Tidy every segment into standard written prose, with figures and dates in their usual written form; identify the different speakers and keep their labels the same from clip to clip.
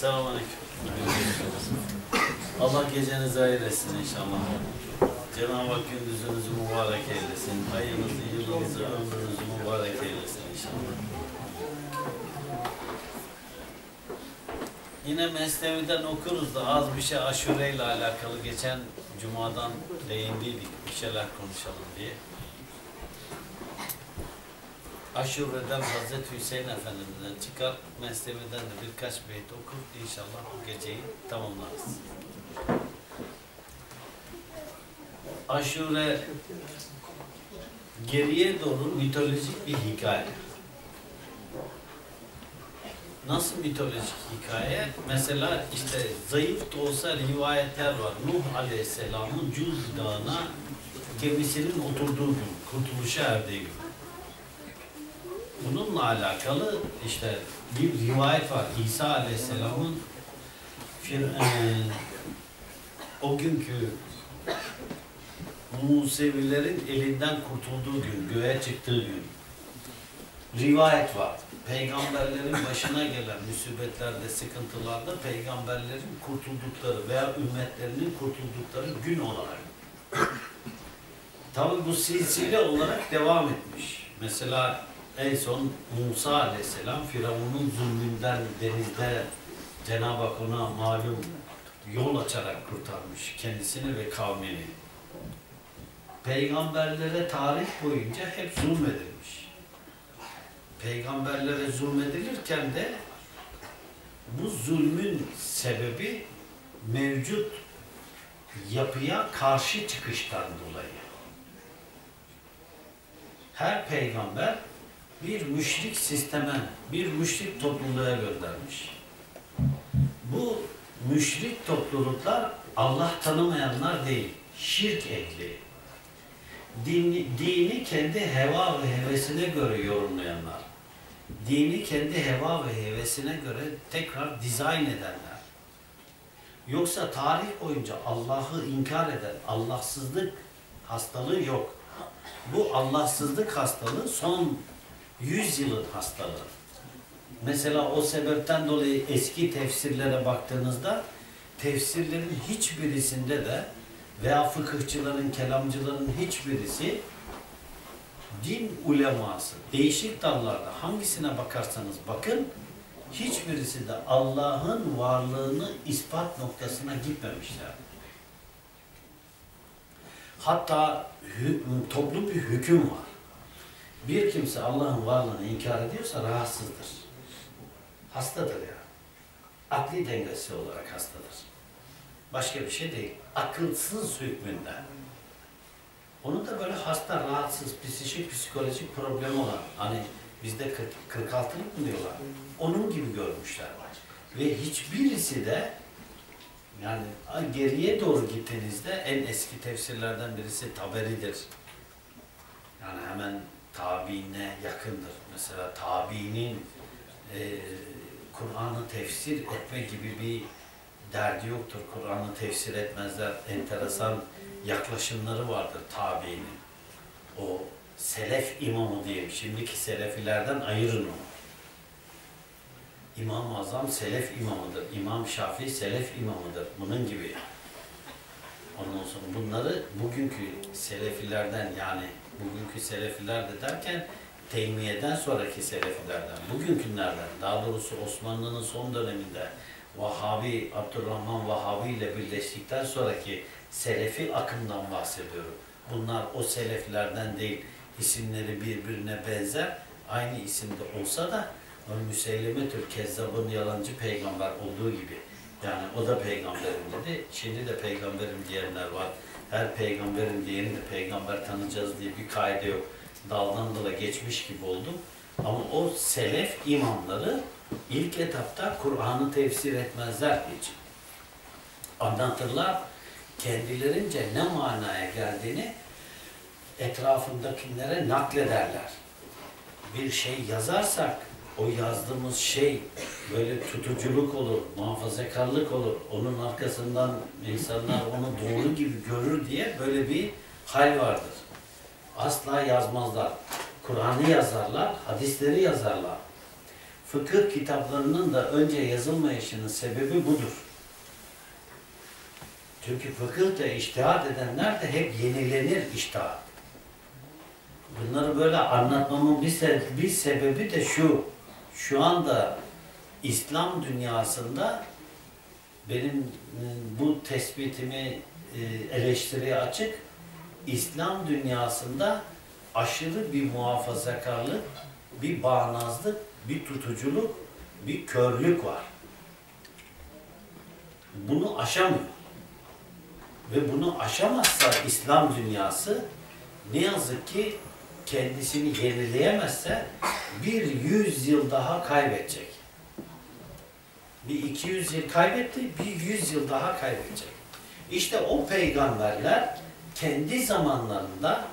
Speaker 1: Selamünaleyküm. Allah gecenizi hayır etsin inşallah. Cenab-ı Hak gündüzünüzü mübarek eylesin. Ayınızı, yılınızı, ömrünüzü mübarek eylesin inşallah. Yine Mesnevi'den okuruz da az bir şey Aşure ile alakalı. Geçen Cuma'dan değindiydik. Bir şeyler konuşalım diye. Aşure'den Hazreti Hüseyin Efendimiz'den çıkar, Mesnevi'den de birkaç beyt okur, inşallah bu geceyi tamamlarız. Aşure geriye doğru mitolojik bir hikaye. Nasıl mitolojik hikaye? Mesela işte zayıf da olsa rivayetler var. Nuh Aleyhisselam'ın Cud Dağı'na gemisinin oturduğu gün, kurtuluşa erdiği gün. Bununla alakalı işte bir rivayet var. İsa Aleyhisselam'ın o günkü Musevilerin elinden kurtulduğu gün, göğe çıktığı gün. Rivayet var. Peygamberlerin başına gelen musibetlerde, sıkıntılarda peygamberlerin kurtuldukları veya ümmetlerinin kurtuldukları gün olarak. Tabi bu silsile olarak devam etmiş. Mesela en son Musa Aleyhisselam Firavun'un zulmünden denizde Cenab-ı Hak ona malum yol açarak kurtarmış kendisini ve kavmini. Peygamberlere tarih boyunca hep zulmedilmiş. Peygamberlere zulmedilirken de bu zulmün sebebi mevcut yapıya karşı çıkıştan dolayı. Her peygamber bir müşrik sisteme, bir müşrik topluluğa göndermiş. Bu müşrik topluluklar Allah tanımayanlar değil, şirk ehli. Dini kendi heva ve hevesine göre yorumlayanlar. Dini kendi heva ve hevesine göre tekrar dizayn edenler. Yoksa tarih boyunca Allah'ı inkar eden Allahsızlık hastalığı yok. Bu Allahsızlık hastalığı son 100 yılın hastalığı. Mesela o sebepten dolayı eski tefsirlere baktığınızda tefsirlerin hiçbirisinde de veya fıkıhçıların, kelamcıların hiçbirisi din uleması, değişik dallarda hangisine bakarsanız bakın hiçbirisi de Allah'ın varlığını ispat noktasına gitmemişler. Hatta toplu bir hüküm var. Bir kimse Allah'ın varlığını inkar ediyorsa rahatsızdır. Hastadır yani. Akli dengesi olarak hastadır. Başka bir şey değil. Akılsız hükmünden. Onu da böyle hasta, rahatsız, psikolojik problemi olan, hani bizde 46'lık mı diyorlar? Onun gibi görmüşler. Ve hiçbirisi de yani geriye doğru gittiğinizde en eski tefsirlerden birisi Taberi'dir. Yani hemen tabiine yakındır. Mesela tabiinin Kur'an'ı tefsir etme gibi bir derdi yoktur. Kur'an'ı tefsir etmezler. Enteresan yaklaşımları vardır tabiinin. O selef imamı diyeyim. Şimdiki selefilerden ayırın onu. İmam-ı Azam selef imamıdır. İmam Şafii selef imamıdır. Bunun gibi. Ondan sonra bunları bugünkü selefilerden yani bugünkü selefiler de derken Teymiye'den sonraki selefilerden, bugünkülerden, daha doğrusu Osmanlı'nın son döneminde Vahabi, Abdurrahman Vahabi ile birleştikten sonraki selefi akımdan bahsediyorum. Bunlar o seleflerden değil, isimleri birbirine benzer, aynı isimde olsa da Müseylemetül Kezzab'ın yalancı peygamber olduğu gibi. Yani o da peygamberim dedi, şimdi de peygamberim diyenler var. Her peygamberin diyeni de peygamber tanıyacağız diye bir kaide yok. Daldan dala geçmiş gibi oldum. Ama o selef imamları ilk etapta Kur'an'ı tefsir etmezler hiç. Anlatırlar, kendilerince ne manaya geldiğini etrafındakilere naklederler. Bir şey yazarsak, o yazdığımız şey böyle tutuculuk olur, muhafazakarlık olur. Onun arkasından insanlar onu doğru gibi görür diye böyle bir hal vardır. Asla yazmazlar. Kur'an'ı yazarlar, hadisleri yazarlar. fıkıh kitaplarının da önce yazılmayışının sebebi budur. Çünkü fıkıhta içtihat edenler de hep yenilenir içtihat. Bunları böyle anlatmamın bir sebebi de şu. Şu anda İslam dünyasında benim bu tespitimi eleştiriye açık. İslam dünyasında aşırı bir muhafazakarlık, bir bağnazlık, bir tutuculuk, bir körlük var. Bunu aşamıyor. Ve bunu aşamazsa İslam dünyası ne yazık ki kendisini yenileyemezse bir 100 yıl daha kaybedecek. Bir 200 yıl kaybetti, bir 100 yıl daha kaybedecek. İşte o peygamberler kendi zamanlarında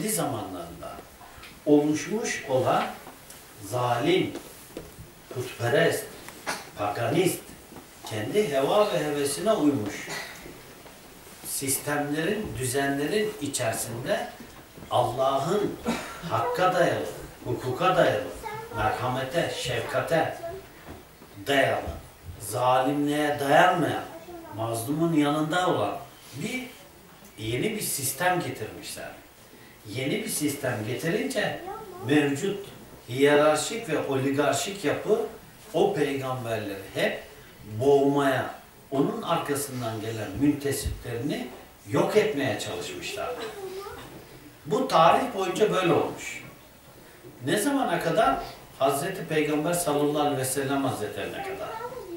Speaker 1: oluşmuş olan zalim, putperest, paganist, kendi heva ve hevesine uymuş sistemlerin, düzenlerin içerisinde Allah'ın hakka dayalı, hukuka dayalı, merhamete, şefkate dayalı, zalimliğe dayanmayan, mazlumun yanında olan yeni bir sistem getirmişler. Yeni bir sistem getirince mevcut hiyerarşik ve oligarşik yapı o peygamberleri hep boğmaya, onun arkasından gelen müntesiplerini yok etmeye çalışmışlar. Bu tarih boyunca böyle olmuş. Ne zamana kadar? Hazreti Peygamber sallallahu aleyhi ve sellem Hazretlerine kadar.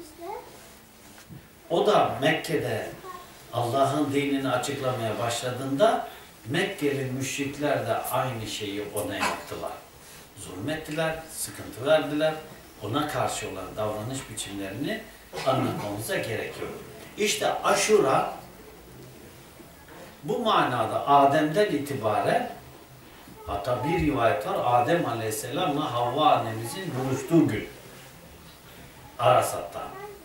Speaker 1: O da Mekke'de Allah'ın dinini açıklamaya başladığında Mekkeli müşrikler de aynı şeyi ona yaptılar. Zulmettiler, sıkıntı verdiler. Ona karşı olan davranış biçimlerini anlatmamıza gerekiyor. İşte Aşura bu manada Adem'den itibaren, hatta bir rivayet var, Adem Aleyhisselam'la Havva annemizin buluştuğu gün. Arasat'ta.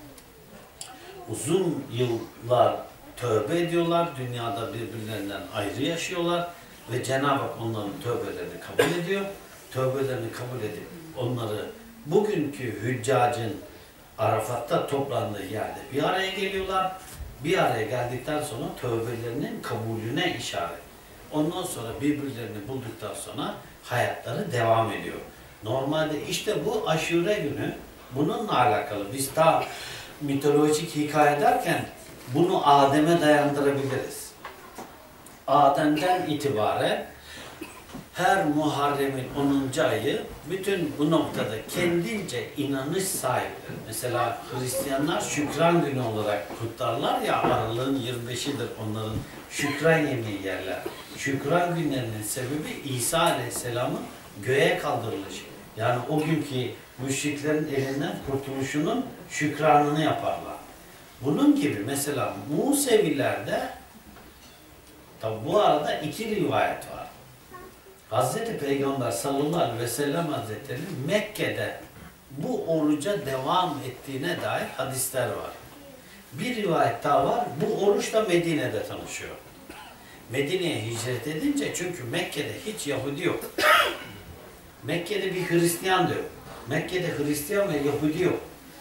Speaker 1: Uzun yıllar tövbe ediyorlar, dünyada birbirlerinden ayrı yaşıyorlar ve Cenab-ı Hak onların tövbelerini kabul ediyor. Tövbelerini kabul edip onları bugünkü hüccacın Arafat'ta toplandığı yerde bir araya geliyorlar. Bir araya geldikten sonra tövbelerinin kabulüne işaret. Ondan sonra birbirlerini bulduktan sonra hayatları devam ediyor. Normalde işte bu Aşure günü bununla alakalı. Biz daha mitolojik hikaye derken bunu Adem'e dayandırabiliriz. Adem'den itibaren her Muharrem'in 10. ayı bütün bu noktada kendince inanış sahipleri. Mesela Hristiyanlar Şükran Günü olarak kutlarlar ya, aralığın 25'idir onların şükran yemeği yerler. Şükran günlerinin sebebi İsa Aleyhisselam'ın göğe kaldırılışı. Yani o günkü müşriklerin elinden kurtuluşunun şükranını yaparlar. Bunun gibi mesela Musevilerde, tabi bu arada iki rivayet var. Hazreti Peygamber sallallahu aleyhi ve sellem Hazretleri Mekke'de bu oruca devam ettiğine dair hadisler var. Bir rivayet daha var, bu oruçla Medine'de tanışıyor. Medine'ye hicret edince, çünkü Mekke'de hiç Yahudi yok. Mekke'de bir Hristiyan da yok. Mekke'de Hristiyan ve Yahudi yok.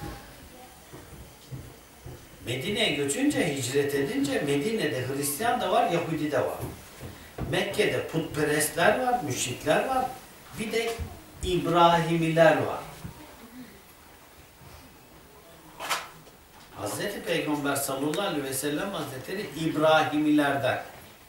Speaker 1: Medine'ye göçünce, hicret edince Medine'de Hristiyan da var, Yahudi de var. Mekke'de putperestler var, müşrikler var. Bir de İbrahimiler var. Hazreti Peygamber sallallahu aleyhi ve sellem Hazretleri İbrahimilerden.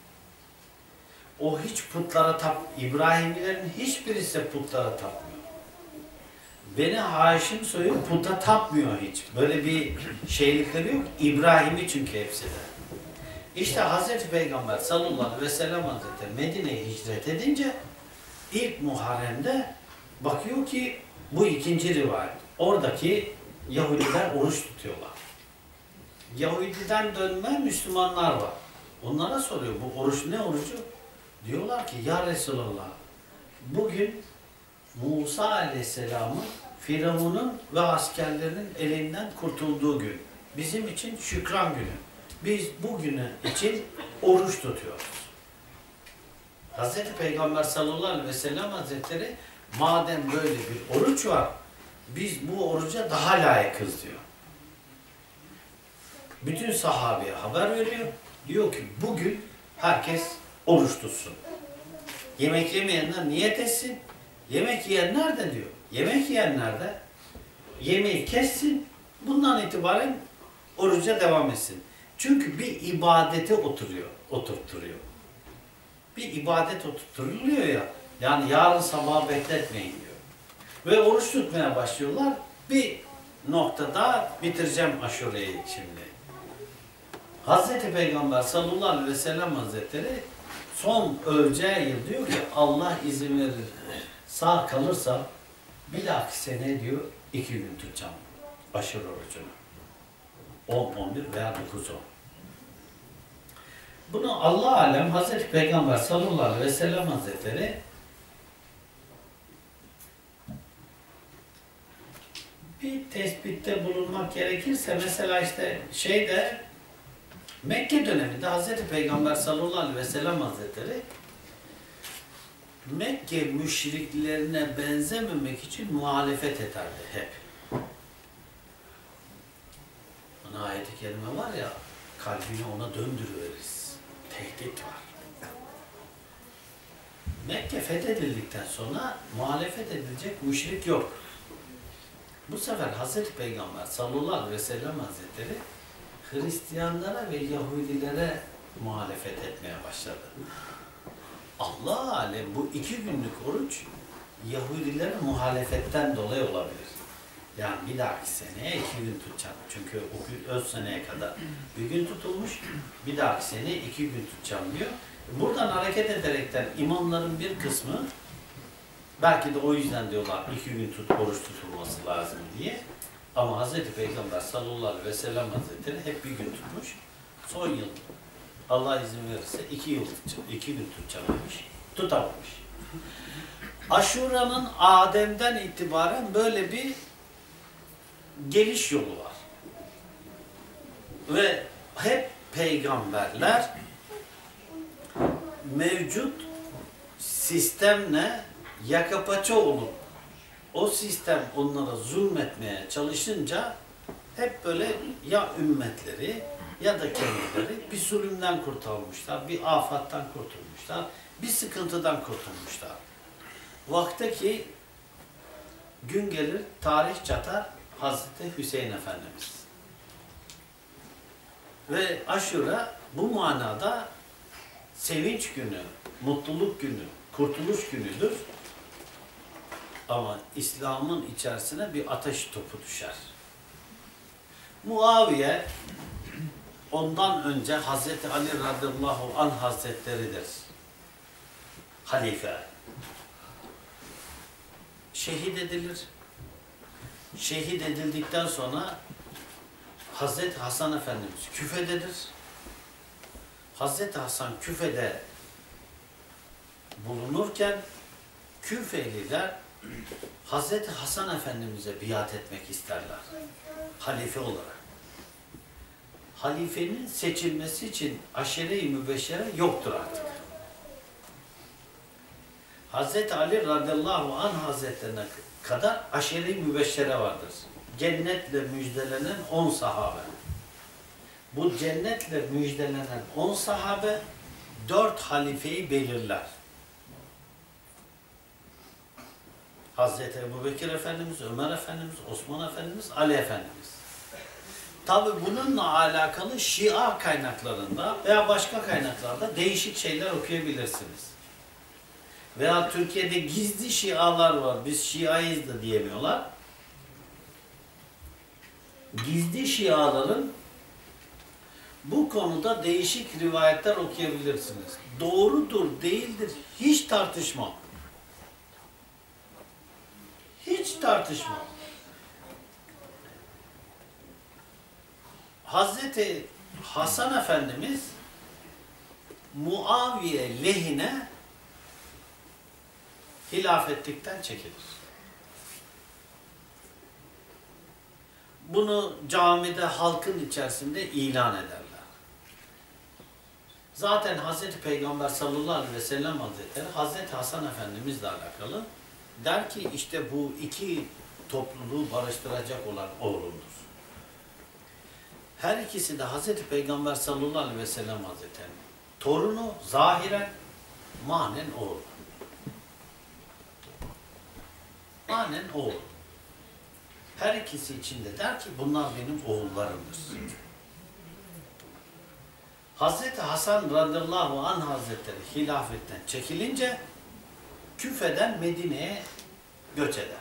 Speaker 1: O hiç putlara İbrahimilerin hiçbirisi putlara tapmıyor. Beni Haşim soyu puta tapmıyor hiç. Böyle bir şeylikleri yok. İbrahim'i çünkü hepsi de. İşte Hazreti Peygamber sallallahu aleyhi ve sellem Hazretleri Medine'ye hicret edince ilk Muharrem'de bakıyor ki bu ikinci rivayet. Oradaki Yahudiler oruç tutuyorlar. Yahudiden dönme Müslümanlar var. Onlara soruyor, bu oruç ne orucu? Diyorlar ki ya Resulallah, bugün Musa Aleyhisselam'ın, Firavun'un ve askerlerinin elinden kurtulduğu gün. Bizim için şükran günü. Biz bu günü için oruç tutuyoruz. Hazreti Peygamber sallallahu aleyhi ve sellem Hazretleri madem böyle bir oruç var, biz bu oruca daha layıkız diyor. Bütün sahabeye haber veriyor. Diyor ki bugün herkes oruç tutsun. Yemek yemeyenler niyet etsin. Yemek yiyenler de diyor. Yemek yiyenler de yemeği kessin. Bundan itibaren oruca devam etsin. Çünkü bir ibadete oturtturuyor. Bir ibadet oturtturuluyor ya. Yani yarın sabah bekletmeyin diyor. Ve oruç tutmaya başlıyorlar. Bir noktada bitireceğim aşureyi şimdi. Hazreti Peygamber sallallahu aleyhi ve sellem Hazretleri son öleceği yıl diyor ki Allah izin verir. Sağ kalırsa bir dahaki sene diyor 2 gün tutacağım aşure orucunu. 10, 11 veya 9, 10. Bunu Allah alem Hazreti Peygamber sallallahu aleyhi ve sellem Hazretleri bir tespitte bulunmak gerekirse mesela işte Mekke döneminde Hazreti Peygamber sallallahu aleyhi ve sellem Hazretleri Mekke müşriklerine benzememek için muhalefet ederdi hep. Ona ayet-i kerime var ya, kalbini ona döndürüveririz. Tehdit var. Mekke fethedildikten sonra muhalefet edilecek müşrik yok. Bu sefer Hazreti Peygamber sallallahu aleyhi ve sellem Hazretleri Hristiyanlara ve Yahudilere muhalefet etmeye başladı. Allah alem bu 2 günlük oruç Yahudilere muhalefetten dolayı olabilir. Yani bir dahaki seneye 2 gün tutacağım. Çünkü o öz seneye kadar bir gün tutulmuş, bir dahaki seneye 2 gün tutacağım diyor. Buradan hareket ederekten imamların bir kısmı belki de o yüzden diyorlar 2 gün oruç tutulması lazım diye. Ama Hazreti Peygamber sallallahu aleyhi ve sellem Hazretleri hep bir gün tutmuş. Son yıl Allah izin verirse 2 gün tutacağım demiş. Tutamamış. Aşura'nın Adem'den itibaren böyle bir geliş yolu var. Ve hep peygamberler mevcut sistemle yaka paça olup o sistem onlara zulmetmeye çalışınca hep böyle ya ümmetleri ya da kendileri bir zulümden kurtulmuşlar, bir afattan kurtulmuşlar, bir sıkıntıdan kurtulmuşlar. Vaktaki gün gelir, tarih çatar Hazreti Hüseyin Efendimiz. Ve Aşura bu manada sevinç günü, mutluluk günü, kurtuluş günüdür. Ama İslam'ın içerisine bir ateş topu düşer. Muaviye ondan önce Hazreti Ali radıyallahu anh hazretleridir. Halife. Şehit edilir. Şehit edildikten sonra Hazreti Hasan Efendimiz küfededir. Hazreti Hasan küfede bulunurken Küfeliler Hazreti Hasan Efendimiz'e biat etmek isterler. Halife olarak. Halifenin seçilmesi için aşere-i mübeşşere yoktur artık. Hazreti Ali radıyallahu anh hazretlerine kadar aşere-i mübeşşere vardır. Cennetle müjdelenen 10 sahabe. Bu cennetle müjdelenen 10 sahabe 4 halifeyi belirler. Hazreti Ebubekir Efendimiz, Ömer Efendimiz, Osman Efendimiz, Ali Efendimiz. Tabi bununla alakalı Şia kaynaklarında veya başka kaynaklarda değişik şeyler okuyabilirsiniz. Veya Türkiye'de gizli Şialar var. Biz Şiayız da diyemiyorlar. Gizli Şiaların bu konuda değişik rivayetler okuyabilirsiniz. Doğrudur, değildir. Hiç tartışma. Hiç tartışma. Hazreti Hasan Efendimiz Muaviye lehine hilafetlikten çekilir. Bunu camide halkın içerisinde ilan ederler. Zaten Hazreti Peygamber sallallahu aleyhi ve sellem Hazretleri Hazreti Hasan Efendimizle alakalı der ki işte bu 2 topluluğu barıştıracak olan oğlundur. Her ikisi de Hazreti Peygamber sallallahu aleyhi ve sellem Hazretleri'nin torunu, zahiren, manen oğlu. Manen oğul. Her ikisi için de der ki bunlar benim oğullarımdır. Hazreti Hasan radıyallahu anh Hazretleri hilafetten çekilince Küfe'den Medine'ye göç eder.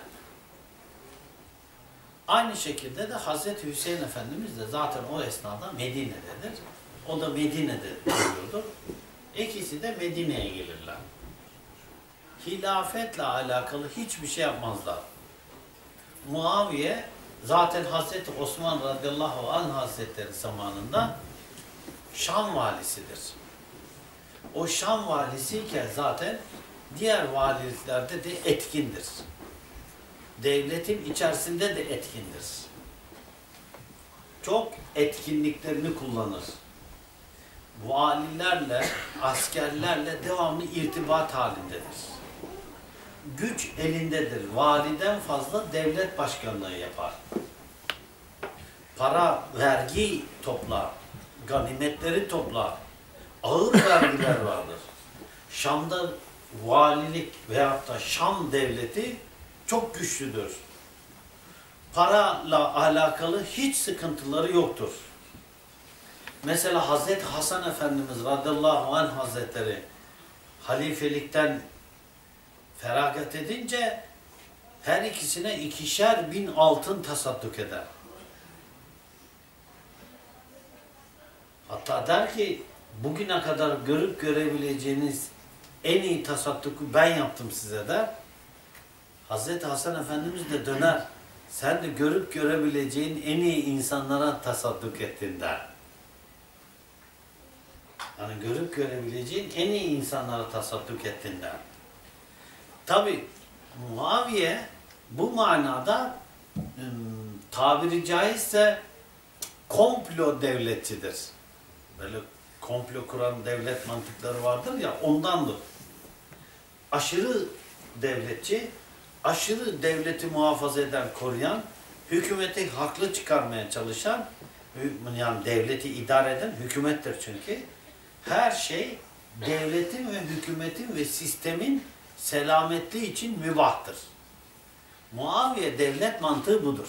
Speaker 1: Aynı şekilde de Hazreti Hüseyin Efendimiz de zaten o esnada Medine'dedir. O da Medine'de duruyordur. İkisi de Medine'ye gelirler. Hilafetle alakalı hiçbir şey yapmazlar. Muaviye zaten Hazreti Osman radıyallahu anh Hazretleri zamanında Şam valisidir. O Şam valisiyken zaten diğer valiliklerde de etkindir. Devletin içerisinde de etkindir. Çok etkinliklerini kullanır. Valilerle, askerlerle devamlı irtibat halindedir. Güç elindedir. Validen fazla devlet başkanlığı yapar. Para, vergi toplar. Ganimetleri toplar. Ağır vergiler vardır. Şam'da valilik veyahut da Şam devleti çok güçlüdür. Parayla alakalı hiç sıkıntıları yoktur. Mesela Hazreti Hasan Efendimiz radıyallahu anh Hazretleri halifelikten feragat edince her ikisine 2.000 altın tasadduk eder. Hatta der ki bugüne kadar görüp görebileceğiniz en iyi tasadduku ben yaptım size der. Hazreti Hasan Efendimiz de döner. Sen de görüp görebileceğin en iyi insanlara tasadduk ettin der. Yani görüp görebileceğin en iyi insanlara tasadduk ettin der. Tabi Muaviye bu manada tabiri caizse komplo devletçidir. Böyle komplo kuran devlet mantıkları vardır ya ondandır. Aşırı devletçi, aşırı devleti muhafaza eden, koruyan, hükümeti haklı çıkarmaya çalışan, yani devleti idare eden hükümettir çünkü. Her şey devletin ve hükümetin ve sistemin selametliği için mübahtır. Muaviye devlet mantığı budur.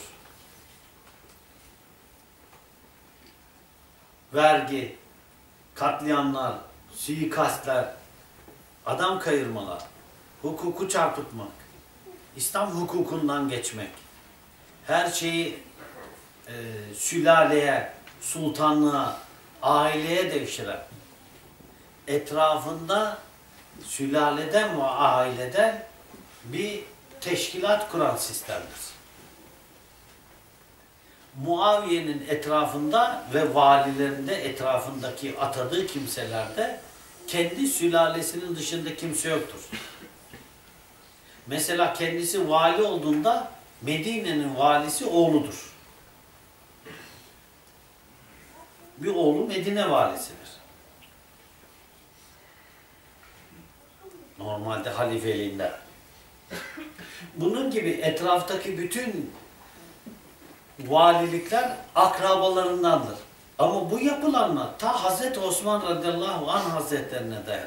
Speaker 1: Vergi, katliamlar, suikastler, adam kayırmalar, hukuku çarpıtmak, İslam hukukundan geçmek, her şeyi sülaleye, sultanlığa, aileye devşiren, etrafında sülaleden ve aileden bir teşkilat kuran sistemdir. Muaviye'nin etrafında ve valilerinde etrafındaki atadığı kimselerde kendi sülalesinin dışında kimse yoktur. Mesela kendisi vali olduğunda Medine'nin valisi oğludur. Bir oğlu Medine valisidir. Normalde halifeliğinde. Bunun gibi etraftaki bütün valilikler akrabalarındandır. Ama bu yapılanma ta Hazreti Osman radıyallahu anh hazretlerine dayanır.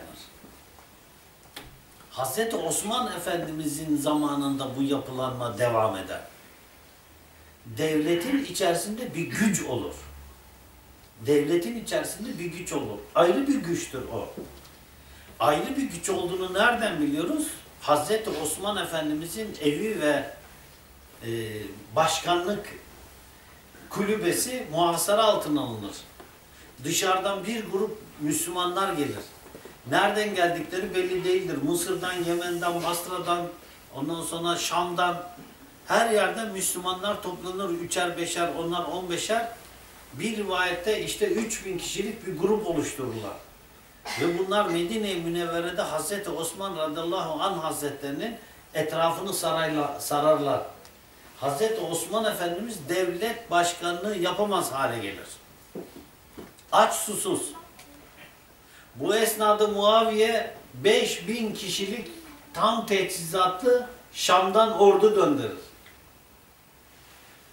Speaker 1: Hazreti Osman Efendimizin zamanında bu yapılanma devam eder. Devletin içerisinde bir güç olur. Devletin içerisinde bir güç olur. Ayrı bir güçtür o. Ayrı bir güç olduğunu nereden biliyoruz? Hazreti Osman Efendimizin evi ve başkanlık kulübesi muhasara altına alınır. Dışarıdan bir grup Müslümanlar gelir. Nereden geldikleri belli değildir. Mısır'dan, Yemen'den, Basra'dan, ondan sonra Şam'dan her yerden Müslümanlar toplanır. 3'er, 5'er, onlar 15'er. Bir rivayette işte 3.000 kişilik bir grup oluştururlar. Ve bunlar Medine-i Münevvere'de Hazreti Osman radıyallahu anh hazretlerinin etrafını sararlar. Hazreti Osman Efendimiz devlet başkanlığı yapamaz hale gelir. Aç susuz. Bu esnada Muaviye 5.000 kişilik tam teçhizatlı Şam'dan ordu gönderir.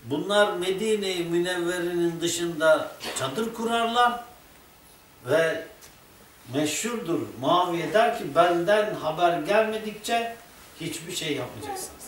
Speaker 1: Bunlar Medine-i Münevvere'nin dışında çadır kurarlar ve meşhurdur. Muaviye der ki benden haber gelmedikçe hiçbir şey yapmayacaksınız.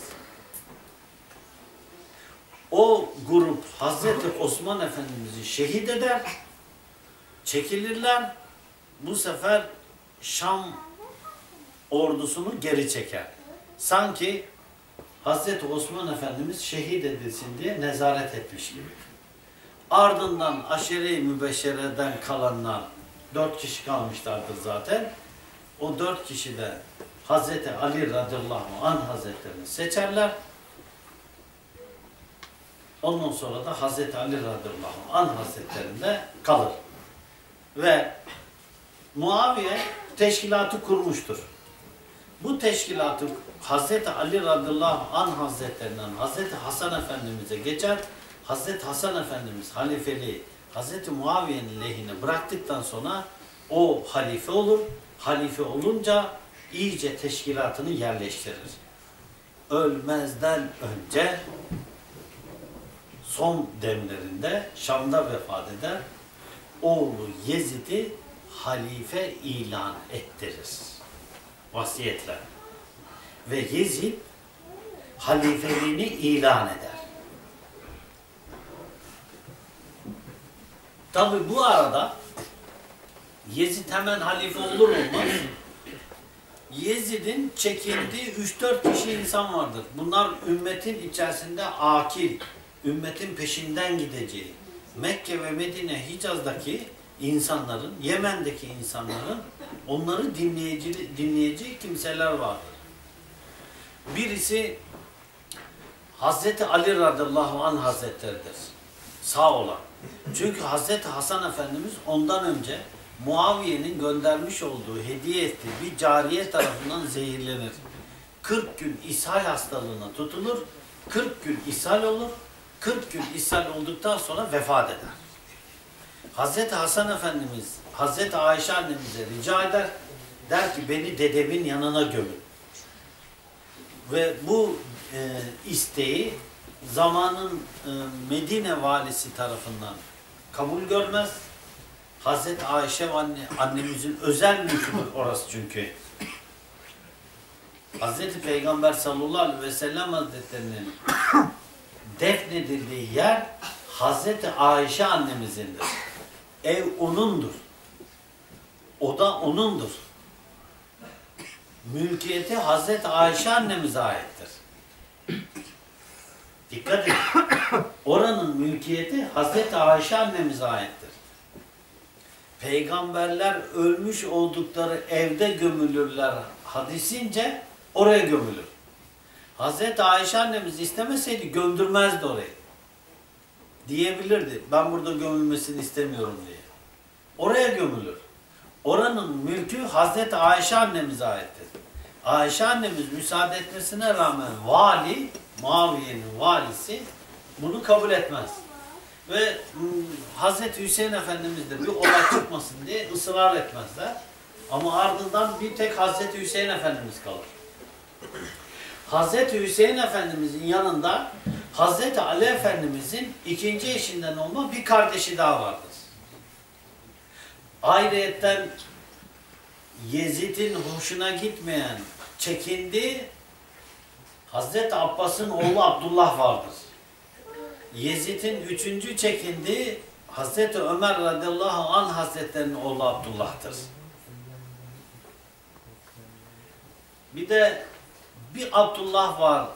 Speaker 1: O grup Hazreti Osman Efendimiz'i şehit eder, çekilirler. Bu sefer Şam ordusunu geri çeker. Sanki Hazreti Osman Efendimiz şehit edilsin diye nezaret etmiş gibi. Ardından aşere-i mübeşşereden kalanlar 4 kişi kalmışlardır zaten. O 4 kişi de Hazreti Ali radıyallahu anh hazretlerini seçerler. Ondan sonra da Hazreti Ali radıyallahu anh hazretlerinde kalır. Ve Muaviye teşkilatı kurmuştur. Bu teşkilatı Hazreti Ali radıyallahu anh hazretlerinden Hazreti Hasan Efendimiz'e geçer. Hazreti Hasan Efendimiz halifeliği Hazreti Muaviye'nin lehine bıraktıktan sonra o halife olur. Halife olunca iyice teşkilatını yerleştirir. Ölmezden önce son demlerinde Şam'da vefat eder. Oğlu Yezid'i halife ilan ettirir. Vasiyetle. Ve Yezid halifeliğini ilan eder. Tabi bu arada Yezid hemen halife olur olmaz. Yezid'in çekindiği 3-4 kişi insan vardır. Bunlar ümmetin içerisinde akil, ümmetin peşinden gideceği, Mekke ve Medine, Hicaz'daki insanların, Yemen'deki insanların onları dinleyeceği kimseler vardır. Birisi Hazreti Ali radıyallahu anh hazretleridir. Sağ olan. Çünkü Hazreti Hasan Efendimiz ondan önce Muaviye'nin göndermiş olduğu, hediye ettiği bir cariye tarafından zehirlenir. 40 gün ishal hastalığına tutulur, 40 gün ishal olur, 40 gün ishal olduktan sonra vefat eder. Hazreti Hasan Efendimiz, Hazreti Ayşe annemize rica eder, der ki beni dedemin yanına gömün. Ve bu isteği zamanın Medine valisi tarafından kabul görmez. Hazreti Ayşe annemizin özel mülküdür orası çünkü. Hazreti Peygamber sallallahu aleyhi ve sellem hazretlerinin defnedildiği yer Hazreti Ayşe annemizindir. Ev onundur. O da onundur. Mülkiyeti Hazreti Ayşe annemize aittir. Dikkat edin. Oranın mülkiyeti Hazreti Ayşe annemize aittir. Peygamberler ölmüş oldukları evde gömülürler hadisince oraya gömülür. Hazreti Ayşe annemiz istemeseydi gömdürmezdi orayı. Diyebilirdi. Ben burada gömülmesini istemiyorum diye. Oraya gömülür. Oranın mülkü Hazreti Ayşe annemize aittir. Ayşe annemiz müsaade etmesine rağmen vali, Muaviye'nin valisi bunu kabul etmez. Ve Hazreti Hüseyin Efendimiz de bir olay çıkmasın diye ısrar etmezler. Ama ardından bir tek Hazreti Hüseyin Efendimiz kalır. Hazreti Hüseyin Efendimizin yanında Hazreti Ali Efendimizin ikinci eşinden olma bir kardeşi daha vardır. Ayrıyetten Yezid'in hoşuna gitmeyen, çekindiği Hazreti Abbas'ın oğlu Abdullah vardır. Yezid'in üçüncü çekindiği Hazreti Ömer radıyallahu anh hazretlerinin oğlu Abdullah'tır. Bir de bir Abdullah var.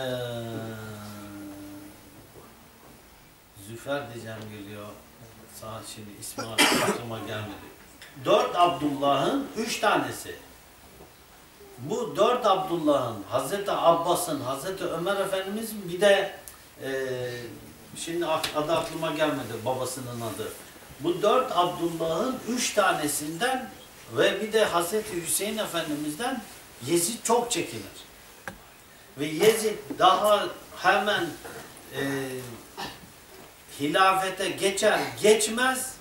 Speaker 1: Züfer diyeceğim geliyor. Sağ şimdi ismi aklıma gelmedi. 4 Abdullah'ın 3 tanesi. Bu 4 Abdullah'ın, Hazreti Abbas'ın, Hazreti Ömer Efendimiz'in bir de şimdi adı aklıma gelmedi, babasının adı. Bu 4 Abdullah'ın 3 tanesinden ve bir de Hazreti Hüseyin Efendimiz'den Yezid çok çekinir. Ve Yezid daha hemen hilafete geçer geçmez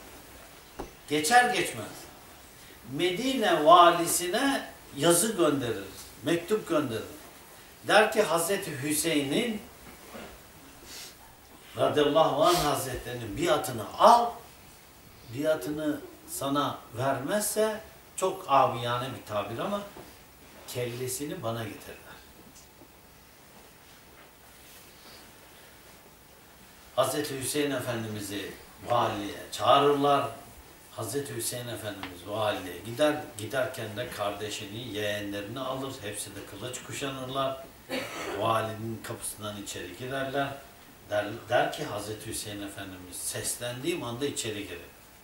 Speaker 1: Medine valisine yazı gönderir, mektup gönderir. Der ki Hazreti Hüseyin'in radıyallahu anh hazretlerinin biatını al, biatını sana vermezse, çok abiyane bir tabir ama, kellesini bana getirler. Hazreti Hüseyin Efendimiz'i valiliğe çağırırlar. Hazreti Hüseyin Efendimiz valiliğe gider. Giderken de kardeşini, yeğenlerini alır. Hepsi de kılıç kuşanırlar. Valinin kapısından içeri girerler. Der ki Hazreti Hüseyin Efendimiz, seslendiğim anda içeri girin.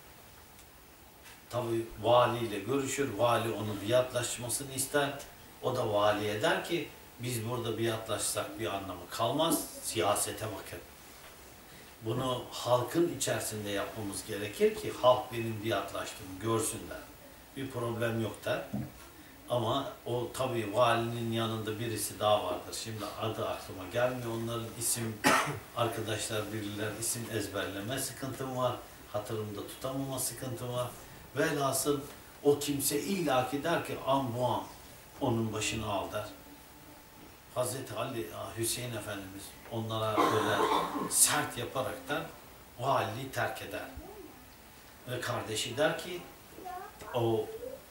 Speaker 1: Tabi valiyle görüşür. Vali onu biatlaşmasını ister. O da valiye der ki, biz burada biatlaşsak bir anlamı kalmaz. Siyasete bakın. Bunu halkın içerisinde yapmamız gerekir ki halk benim biatlaştığımı görsünler. Bir problem yok der. Ama o tabii valinin yanında birisi daha vardır. Şimdi adı aklıma gelmiyor. Onların isim, arkadaşlar bilirler, isim ezberleme sıkıntım var. Hatırımda tutamama sıkıntım var. Velhasıl o kimse illaki der ki an bu an onun başını al der. Hazreti Ali, Hüseyin Efendimiz onlara böyle sert yaparaktan valiliği terk eder. Ve kardeşi der ki, o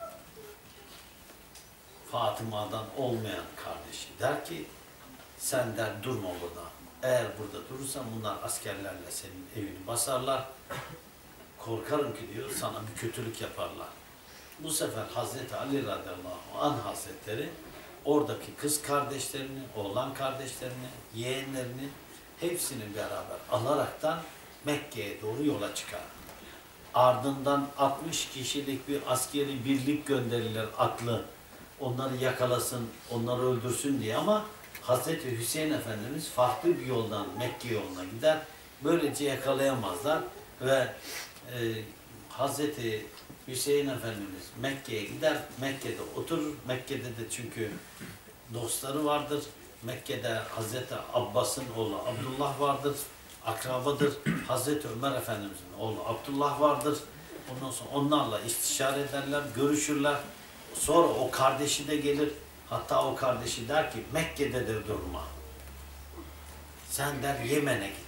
Speaker 1: Fatıma'dan olmayan kardeşi der ki, sen der durma burada. Eğer burada durursan bunlar askerlerle senin evini basarlar. Korkarım ki diyor sana bir kötülük yaparlar. Bu sefer Hazreti Ali radıyallahu anh hazretleri oradaki kız kardeşlerini, oğlan kardeşlerini, yeğenlerini hepsini beraber alaraktan Mekke'ye doğru yola çıkar. Ardından 60 kişilik bir askeri birlik gönderilir atlı. Onları yakalasın, onları öldürsün diye ama Hazreti Hüseyin Efendimiz farklı bir yoldan Mekke yoluna gider. Böylece yakalayamazlar ve Hazreti Hüseyin Efendimiz Mekke'ye gider, Mekke'de oturur. Mekke'de de çünkü dostları vardır. Mekke'de Hazreti Abbas'ın oğlu Abdullah vardır, akrabadır. Hazreti Ömer Efendimiz'in oğlu Abdullah vardır. Ondan sonra onlarla istişare ederler, görüşürler. Sonra o kardeşi de gelir. Hatta o kardeşi der ki Mekke'de de durma. Sen der Yemen'e git.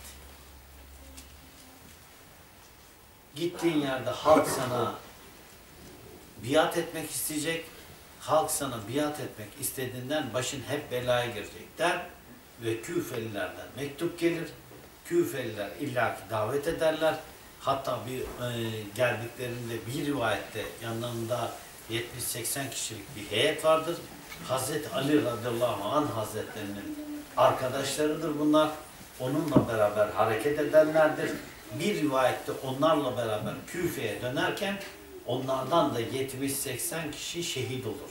Speaker 1: Gittiğin yerde halk sana biat etmek isteyecek. Halk sana biat etmek istediğinden başın hep belaya girecek der. Ve Küfelilerden mektup gelir. Küfeliler illaki davet ederler. Hatta bir geldiklerinde bir rivayette yanlarında 70-80 kişilik bir heyet vardır. Hazreti Ali radıyallahu anh hazretlerinin arkadaşlarıdır bunlar. Onunla beraber hareket edenlerdir. Bir rivayette onlarla beraber Küfe'ye dönerken onlardan da 70-80 kişi şehit olur.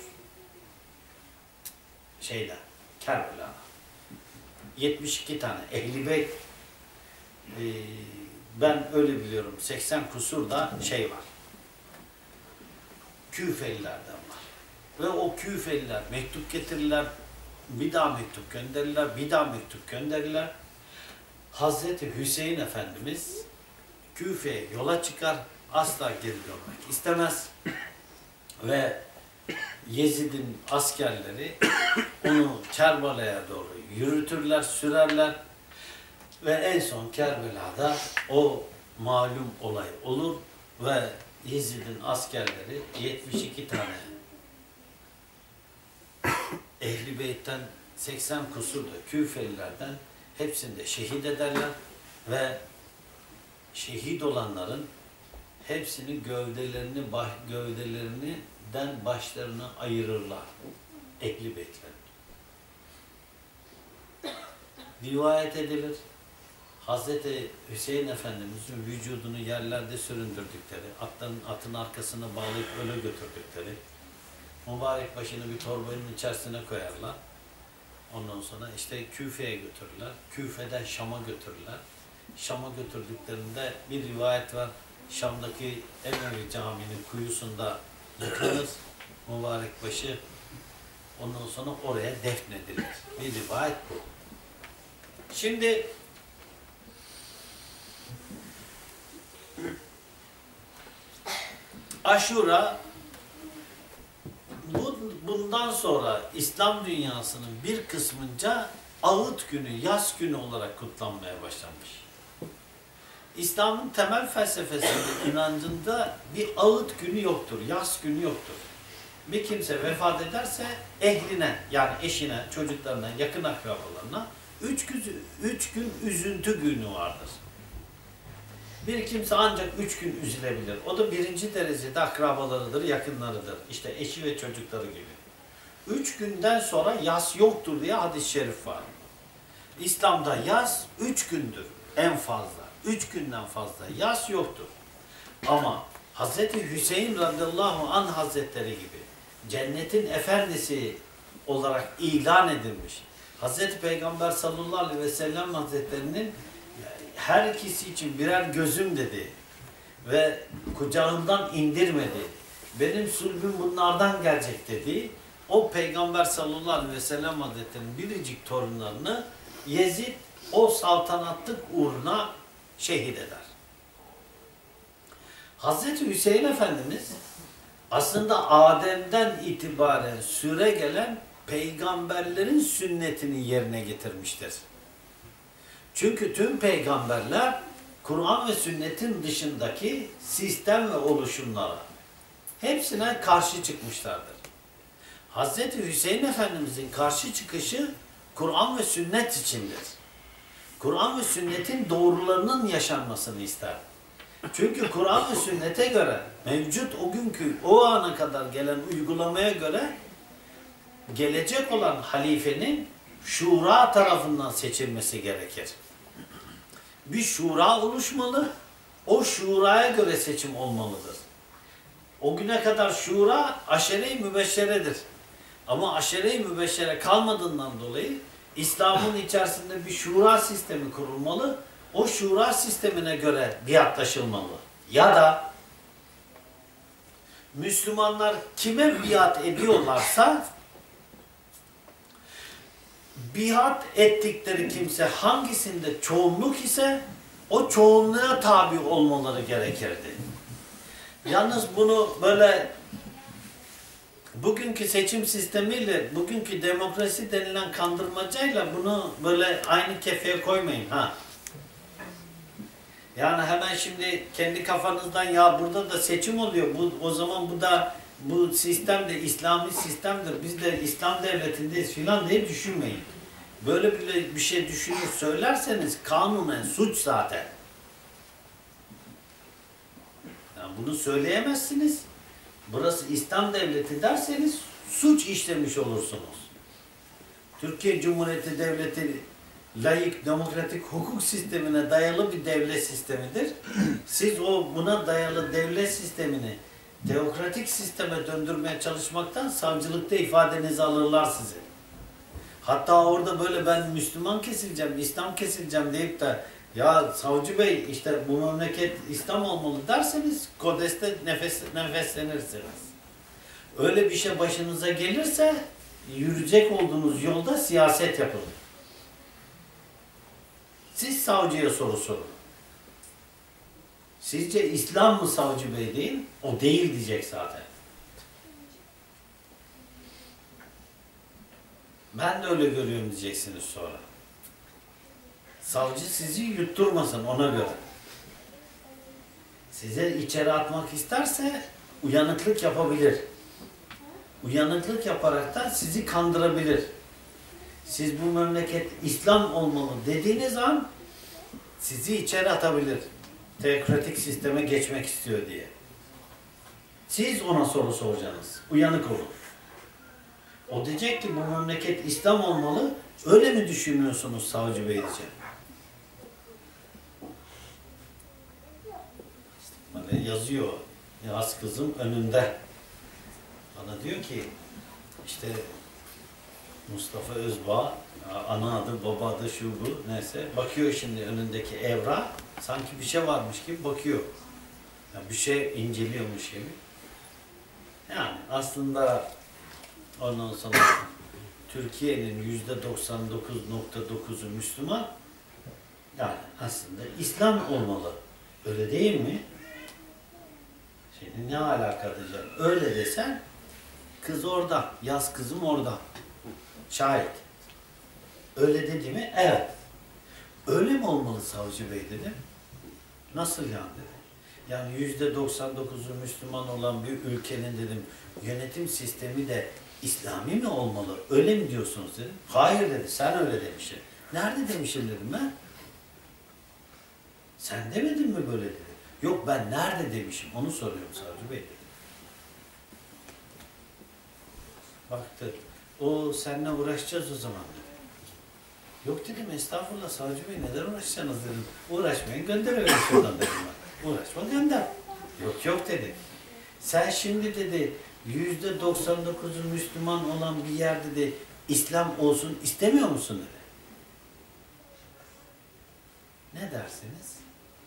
Speaker 1: Kerbela'da. 72 tane Ehl-i Beyt, ben öyle biliyorum 80 kusur da var. Küfelilerden var. Ve o Küfeliler mektup getirirler, bir daha mektup gönderirler, bir daha mektup gönderirler. Hazreti Hüseyin Efendimiz Küfe'ye yola çıkar, asla geri dönmek istemez. Ve Yezid'in askerleri onu Kerbela'ya doğru yürütürler, sürerler. Ve en son Kerbela'da o malum olay olur ve Yezid'in askerleri 72 tane Ehl-i Beyt'ten 80 kusurda Küfelilerden hepsini de şehit ederler ve şehit olanların hepsini gövdelerinden başlarını ayırırlar Ehl-i Beytler. Rivayet edilir. Hazreti Hüseyin Efendimiz'in vücudunu yerlerde süründürdükleri, atın arkasına bağlayıp öyle götürdükleri, mübarek başını bir torbanın içerisine koyarlar. Ondan sonra işte Küfe'ye götürürler. Küfe'den Şam'a götürürler. Şam'a götürdüklerinde bir rivayet var. Şam'daki Emevi Camii'nin kuyusunda yıkanır mübarek başı. Ondan sonra oraya defnedilir. Bir rivayet bu. Şimdi Aşura bundan sonra İslam dünyasının bir kısmınca Ağıt günü, yaz günü olarak kutlanmaya başlanmış. İslam'ın temel felsefesinde, inancında bir ağıt günü yoktur, yas günü yoktur. Bir kimse vefat ederse ehline, yani eşine, çocuklarına, yakın akrabalarına 3 gün üzüntü günü vardır. Bir kimse ancak 3 gün üzülebilir. O da birinci derecede akrabalarıdır, yakınlarıdır. İşte eşi ve çocukları gibi. 3 günden sonra yas yoktur diye hadis-i şerif var. İslam'da yas 3 gündür en fazla. 3 günden fazla yas yoktur. Ama Hz. Hüseyin radıyallahu anh hazretleri gibi cennetin efendisi olarak ilan edilmiş Hz. Peygamber sallallahu aleyhi ve sellem hazretlerinin her ikisi için birer gözüm dedi ve kucağından indirmedi. Benim sulbüm bunlardan gelecek dedi. O Peygamber sallallahu aleyhi ve sellem hazretlerinin biricik torunlarını Yezid o saltanatlık uğruna şehit eder. Hazreti Hüseyin Efendimiz aslında Adem'den itibaren süre gelen peygamberlerin sünnetini yerine getirmiştir. Çünkü tüm peygamberler Kur'an ve sünnetin dışındaki sistem ve oluşumlara hepsine karşı çıkmışlardır. Hazreti Hüseyin Efendimizin karşı çıkışı Kur'an ve sünnet içindir. Kur'an ve sünnetin doğrularının yaşanmasını ister. Çünkü Kur'an ve sünnete göre mevcut o günkü o ana kadar gelen uygulamaya göre gelecek olan halifenin şura tarafından seçilmesi gerekir. Bir şura oluşmalı, o şuraya göre seçim olmalıdır. O güne kadar şura aşere-i mübeşşeredir. Ama aşere-i mübeşşere kalmadığından dolayı İslam'ın içerisinde bir şura sistemi kurulmalı. O şura sistemine göre biatlaşılmalı. Ya da Müslümanlar kime biat ediyorlarsa biat ettikleri kimse hangisinde çoğunluk ise o çoğunluğa tabi olmaları gerekirdi. Yalnız bunu böyle bugünkü seçim sistemiyle, bugünkü demokrasi denilen kandırmacayla bunu böyle aynı kefeye koymayın. Yani hemen şimdi kendi kafanızdan ya burada da seçim oluyor. O zaman bu sistem de İslami sistemdir. Biz de İslam devletindeyiz filan diye düşünmeyin. Böyle bir şey düşünür söylerseniz kanunen suç zaten. Yani bunu söyleyemezsiniz. Burası İslam devleti derseniz suç işlemiş olursunuz. Türkiye Cumhuriyeti Devleti layık, demokratik hukuk sistemine dayalı bir devlet sistemidir. Siz buna dayalı devlet sistemini teokratik sisteme döndürmeye çalışmaktan savcılıkta ifadenizi alırlar sizi. Hatta orada böyle ben Müslüman kesileceğim, İslam kesileceğim deyip de ya savcı bey işte bu memleket İslam olmalı derseniz kodeste nefeslenirsiniz. Öyle bir şey başınıza gelirse yürüyecek olduğunuz yolda siyaset yapın. Siz savcıya soru sorun. Sizce İslam mı savcı bey değil? O değil diyecek zaten. Ben de öyle görüyorum diyeceksiniz sonra. Savcı sizi yutturmasın ona göre. Size içeri atmak isterse uyanıklık yapabilir. Uyanıklık yaparaktan sizi kandırabilir. Siz bu memleket İslam olmalı dediğiniz an sizi içeri atabilir. Teokratik sisteme geçmek istiyor diye. Siz ona soru soracaksınız. Uyanık olun. O diyecek ki bu memleket İslam olmalı. Öyle mi düşünüyorsunuz savcı bey diyecek. Böyle yazıyor. Yaz kızım önünde. Bana diyor ki işte Mustafa Özbağ, ana adı, baba adı, şu bu, neyse. Bakıyor şimdi önündeki evra, sanki bir şey varmış gibi bakıyor. Yani bir şey inceliyormuş gibi. Yani aslında ondan sonra Türkiye'nin %99.9'u Müslüman, yani aslında İslam olmalı. Öyle değil mi? Şimdi ne alaka diyeceğim. Öyle desen, kız orada, yaz kızım orada. Şahit. Öyle dedi mi? Evet. Öyle mi olmalı savcı bey dedim. Nasıl yani dedi. Yani %99'u Müslüman olan bir ülkenin dedim yönetim sistemi de İslami mi olmalı? Öyle mi diyorsunuz dedim. Hayır dedi. Sen öyle demişsin. Nerede demişim dedim ben. Sen demedin mi böyle dedi. Yok ben nerede demişim. Onu soruyorum Savcı Bey dedi. Baktı. O seninle uğraşacağız o zaman dedi. Yok dedim estağfurullah Savcı Bey neden uğraşacaksınız dedim. Uğraşmayın gönderelim şuradan dedim ben. Uğraşma gönder. Yok yok dedi. Sen şimdi dedi %99'u Müslüman olan bir yer dedi İslam olsun istemiyor musun dedi. Ne dersiniz?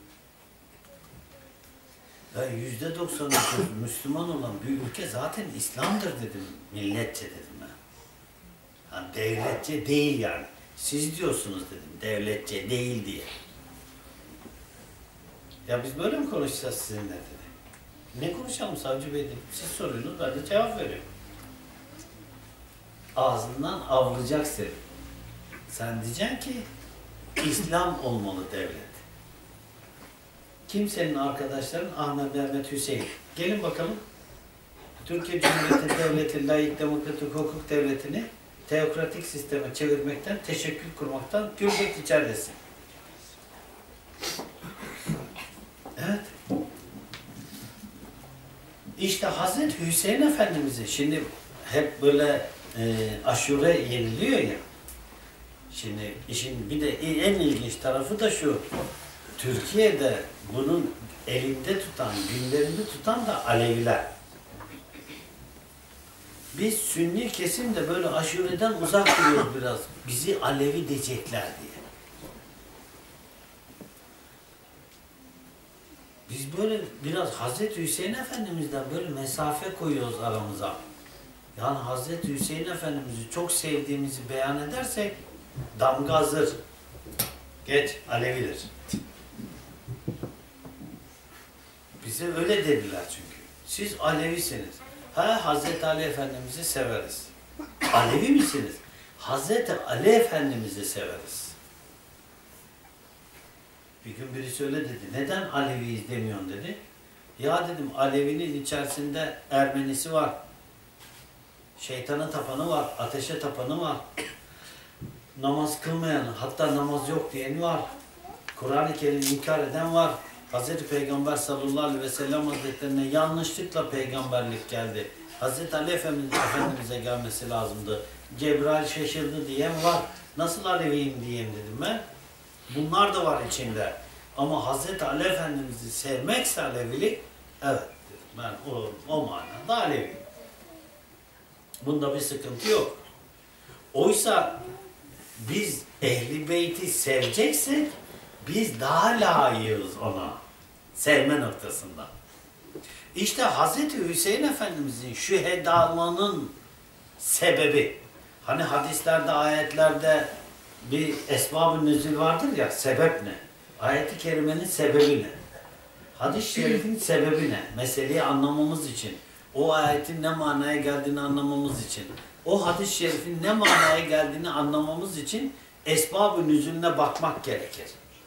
Speaker 1: Ya %99 Müslüman olan bir ülke zaten İslam'dır dedim. Milletçe dedim ben. Ha, devletçe değil yani. Siz diyorsunuz dedim. Devletçe değil diye. Ya biz böyle mi konuşacağız sizinle dedi. Ne konuşalım Savcı Bey dedim. Siz soruyorsunuz ben de cevap veriyorum. Ağzından avlayacaksın. Sen diyeceksin ki İslam olmalı devlet. Kimsenin arkadaşların Ahmet Mehmet Hüseyin. Gelin bakalım. Türkiye Cumhuriyeti Devleti layık demokratik hukuk devletini teokratik sisteme çevirmekten, teşekkül kurmaktan gürbet içeridesin. Evet. İşte Hazreti Hüseyin Efendimiz'i şimdi hep böyle aşure yeniliyor ya. Şimdi işin bir de en ilginç tarafı da şu. Türkiye'de bunun elinde tutan, günlerinde tutan da Aleviler. Biz Sünni kesim de böyle aşureden uzak duruyoruz biraz. Bizi Alevi diyecekler diye. Biz böyle biraz Hazreti Hüseyin Efendimiz'den böyle mesafe koyuyoruz aramıza. Yani Hazreti Hüseyin Efendimiz'i çok sevdiğimizi beyan edersek damga hazır. Geç, Alevidir. Bize öyle dediler çünkü. Siz Alevisiniz. Ha Hazreti Ali Efendimiz'i severiz. Alevi misiniz? Hazreti Ali Efendimiz'i severiz. Bir gün birisi öyle dedi. Neden Aleviyiz demiyorsun dedi. Ya dedim Alevinin içerisinde Ermenisi var. Şeytana tapanı var. Ateşe tapanı var. Namaz kılmayan, hatta namaz yok diyeni var. Kur'an-ı Kerim inkar eden var. Hazreti Peygamber sallallahu aleyhi ve sellem hazretlerine yanlışlıkla peygamberlik geldi. Hazreti Ali Efendimiz'e gelmesi lazımdı. Cebrail şaşırdı diyen var. Nasıl Aleviyim diyeyim dedim ben. Bunlar da var içinde. Ama Hazreti Ali Efendimiz'i sevmekse Alevilik, evet ben o manada Aleviyim. Bunda bir sıkıntı yok. Oysa biz Ehl-i Beyt'i seveceksek biz daha layığız ona. Sevme noktasında. İşte Hazreti Hüseyin Efendimizin şühedamanın sebebi. Hani hadislerde, ayetlerde bir esbab-ı nüzul vardır ya, sebep ne? Ayet-i kerimenin sebebi ne? Hadis-i şerifin sebebi ne? Meseleyi anlamamız için. O ayetin ne manaya geldiğini anlamamız için. O hadis-i şerifin ne manaya geldiğini anlamamız için esbab-ı nüzulüne bakmak gerekir.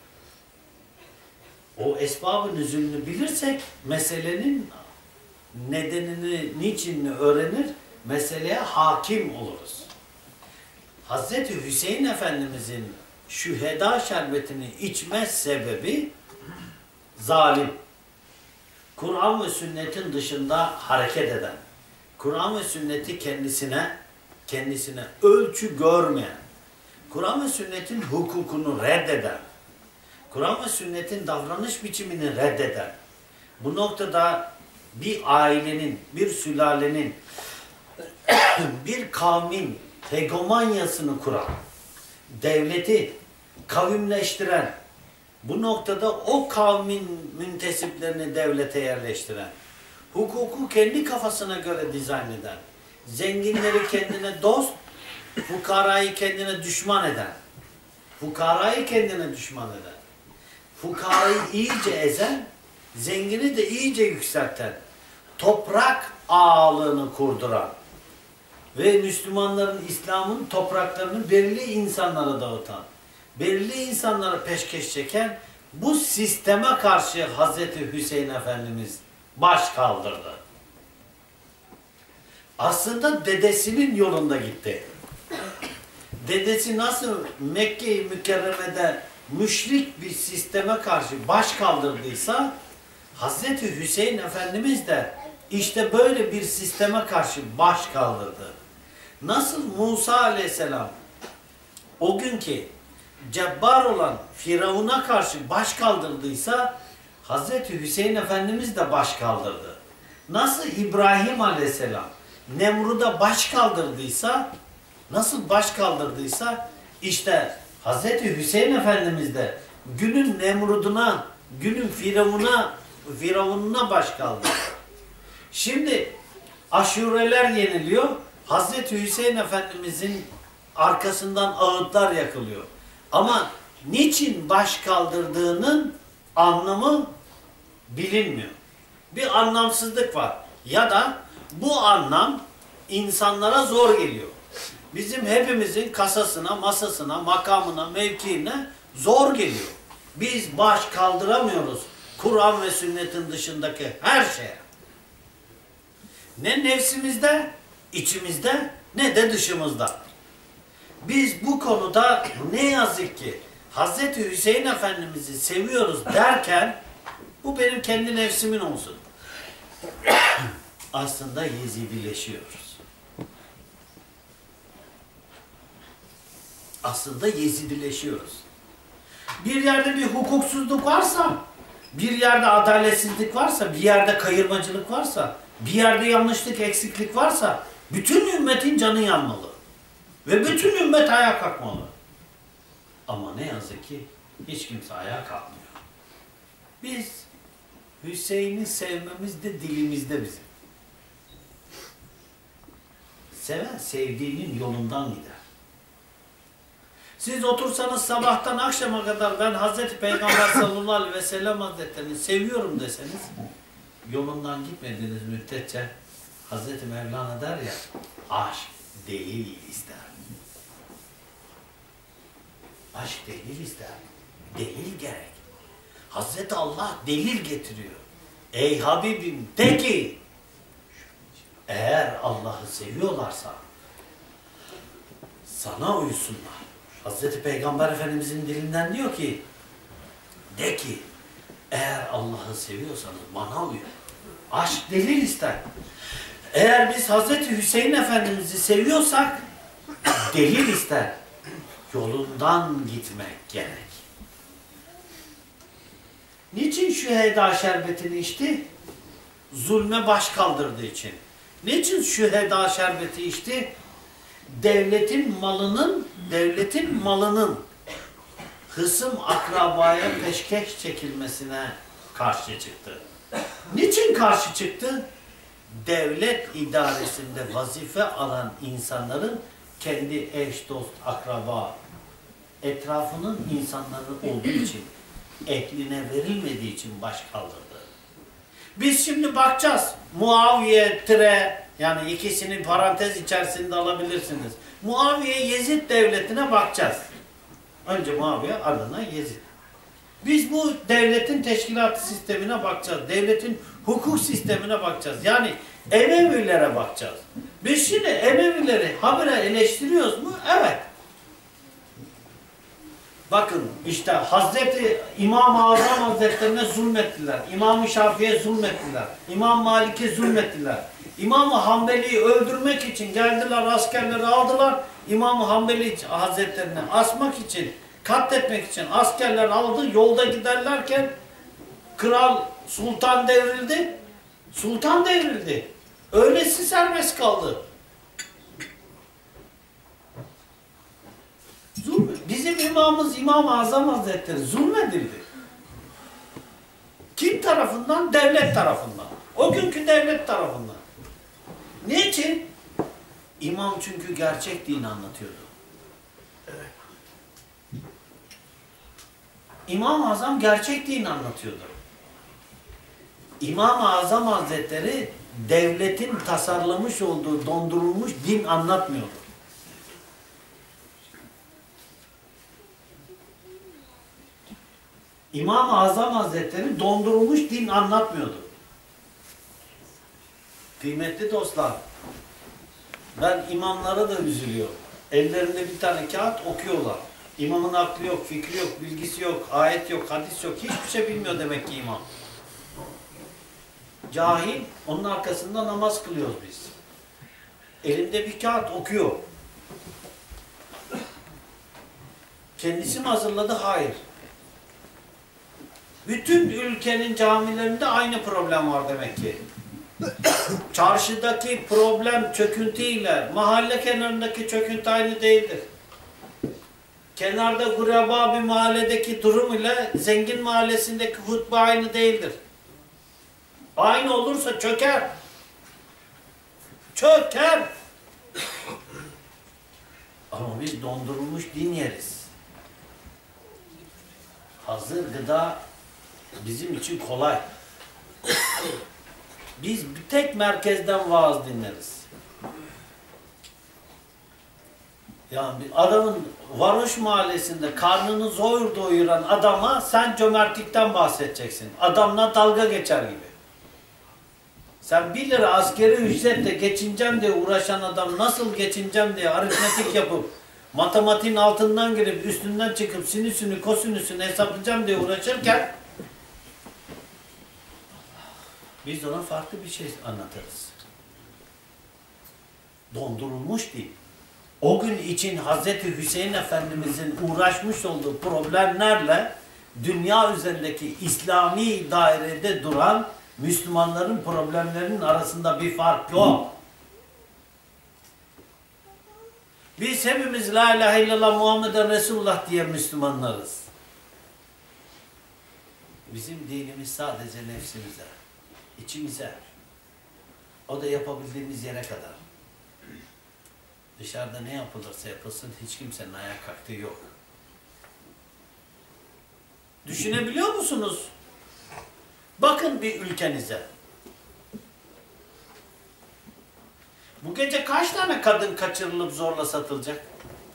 Speaker 1: O esbab-ı nüzulünü bilirsek meselenin nedenini, niçinini öğrenir, meseleye hakim oluruz. Hazreti Hüseyin Efendimizin şüheda şerbetini içme sebebi zalim. Kur'an ve sünnetin dışında hareket eden, Kur'an ve sünneti kendisine ölçü görmeyen, Kur'an ve sünnetin hukukunu reddeden, Kur'an ve sünnetin davranış biçimini reddeden, bu noktada bir ailenin, bir sülalenin, bir kavmin hegemonyasını kuran, devleti kavimleştiren, bu noktada o kavmin müntesiplerini devlete yerleştiren, hukuku kendi kafasına göre dizayn eden, zenginleri kendine dost, fukarayı kendine düşman eden, fukarayı iyice ezen, zengini de iyice yükselten, toprak ağalığını kurduran ve Müslümanların, İslam'ın topraklarını belirli insanlara dağıtan, belirli insanlara peşkeş çeken Bu sisteme karşı Hazreti Hüseyin Efendimiz baş kaldırdı. Aslında dedesinin yolunda gitti. Dedesi nasıl Mekke-i Mükerreme'de müşrik bir sisteme karşı baş kaldırdıysa, Hazreti Hüseyin Efendimiz de işte böyle bir sisteme karşı baş kaldırdı. Nasıl Musa Aleyhisselam o günkü cebbar olan Firavun'a karşı baş kaldırdıysa, Hazreti Hüseyin Efendimiz de baş kaldırdı. Nasıl İbrahim Aleyhisselam Nemrud'a baş kaldırdıysa, işte Hazreti Hüseyin Efendimiz de günün Nemrud'una, günün Firavun'una baş kaldırdı. Şimdi aşureler yeniliyor. Hazreti Hüseyin Efendimizin arkasından ağıtlar yakılıyor. Ama niçin baş kaldırdığının anlamı bilinmiyor. Bir anlamsızlık var. Ya da bu anlam insanlara zor geliyor. Bizim hepimizin kasasına, masasına, makamına, mevkiine zor geliyor. Biz baş kaldıramıyoruz Kur'an ve sünnetin dışındaki her şeye. Ne nefsimizde, içimizde, ne de dışımızda. Biz bu konuda ne yazık ki Hazreti Hüseyin Efendimiz'i seviyoruz derken, bu benim kendi nefsimin olsun. Aslında Yezidileşiyoruz. Aslında Yezidileşiyoruz. Bir yerde bir hukuksuzluk varsa, bir yerde adaletsizlik varsa, bir yerde kayırmacılık varsa, bir yerde yanlışlık, eksiklik varsa, bütün ümmetin canı yanmalı. Ve bütün ümmet ayağa kalkmalı. Ama ne yazık ki hiç kimse ayağa kalkmıyor. Biz Hüseyin'i sevmemiz de dilimizde bizim. Seven sevdiğinin yolundan gider. Siz otursanız sabahtan akşama kadar ben Hazreti Peygamber sallallahu aleyhi ve sellem Hazretlerini seviyorum deseniz, yolundan gitmediğiniz müddetçe Hazreti Mevlana der ya, aşk delil ister. Aşk delil ister. Delil gerek. Hazreti Allah delil getiriyor. Ey Habibim de ki, eğer Allah'ı seviyorlarsa sana uysunlar. Hazreti Peygamber Efendimizin dilinden diyor ki, de ki, eğer Allah'ı seviyorsanız bana uyun. Aşk delil ister. Eğer biz Hazreti Hüseyin Efendimiz'i seviyorsak, delil ister. Yolundan gitmek gerek. Niçin şüheda şerbetini içti? Zulme baş kaldırdığı için. Niçin şüheda şerbeti içti? Devletin malının hısım akrabaya peşkeş çekilmesine karşı çıktı. Niçin karşı çıktı? Devlet idaresinde vazife alan insanların kendi eş, dost, akraba, etrafının insanları olduğu için, ehline verilmediği için baş kaldırdı. Biz şimdi bakacağız. Muaviye, yani ikisini parantez içerisinde alabilirsiniz. Muaviye Yezid devletine bakacağız. Önce Muaviye, ardından Yezid. Biz bu devletin teşkilatı sistemine bakacağız. Devletin hukuk sistemine bakacağız. Yani Emevilere bakacağız. Biz şimdi Emevileri habire eleştiriyoruz mu? Evet. Bakın işte Hazreti İmam-ı Azam Hazretlerine zulmettiler. İmam-ı Şafii'ye zulmettiler. İmam Malik'e zulmettiler. İmam-ı Hanbeli'yi öldürmek için geldiler, askerleri aldılar. İmam-ı Hanbeli Hazretlerine asmak için, katletmek için askerler aldı. Yolda giderlerken kral sultan devrildi. Sultan devrildi. Öylesi serbest kaldı. Bizim imamımız İmam-ı Azam Hazretleri zulmedildi. Kim tarafından? Devlet tarafından. O günkü devlet tarafından. Niçin? İmam çünkü gerçek dini anlatıyordu. Evet. İmam-ı Azam gerçek dini anlatıyordu. İmam-ı Azam Hazretleri devletin tasarlamış olduğu dondurulmuş din anlatmıyordu. İmam-ı Azam Hazretleri dondurulmuş din anlatmıyordu. Kıymetli dostlar, ben imamlara da üzülüyorum. Ellerinde bir tane kağıt okuyorlar. İmamın aklı yok, fikri yok, bilgisi yok, ayet yok, hadis yok. Hiçbir şey bilmiyor demek ki imam. Cahil, onun arkasında namaz kılıyoruz biz. Elinde bir kağıt okuyor. Kendisi mi hazırladı? Hayır. Bütün ülkenin camilerinde aynı problem var demek ki. Çarşıdaki problem çöküntüyle, mahalle kenarındaki çöküntü aynı değildir. Kenarda gureba bir mahalledeki durum ile zengin mahallesindeki hutbe aynı değildir. Aynı olursa çöker. Çöker. Ama biz dondurulmuş din yeriz. Hazır gıda bizim için kolay. Biz bir tek merkezden vaaz dinleriz. Yani adamın Varoş mahallesinde karnını zor doyuran adama sen cömertlikten bahsedeceksin. Adamla dalga geçer gibi. Sen 1 lira askeri ücretle geçineceğim diye uğraşan adam nasıl geçineceğim diye aritmetik yapıp matematiğin altından girip üstünden çıkıp sinüsünü kosinüsünü hesaplayacağım diye uğraşırken biz ona farklı bir şey anlatırız. Dondurulmuş değil. O gün için Hazreti Hüseyin Efendimizin uğraşmış olduğu problemlerle dünya üzerindeki İslami dairede duran Müslümanların problemlerinin arasında bir fark yok. Biz hepimiz La ilahe illallah Muhammeden Resulullah diye Müslümanlarız. Bizim dinimiz sadece nefsimize, içimize. O da yapabildiğimiz yere kadar. Dışarıda ne yapılırsa yapılsın hiç kimsenin ayağa kalktığı yok. Düşünebiliyor musunuz? Bakın bir ülkenize. Bu gece kaç tane kadın kaçırılıp zorla satılacak?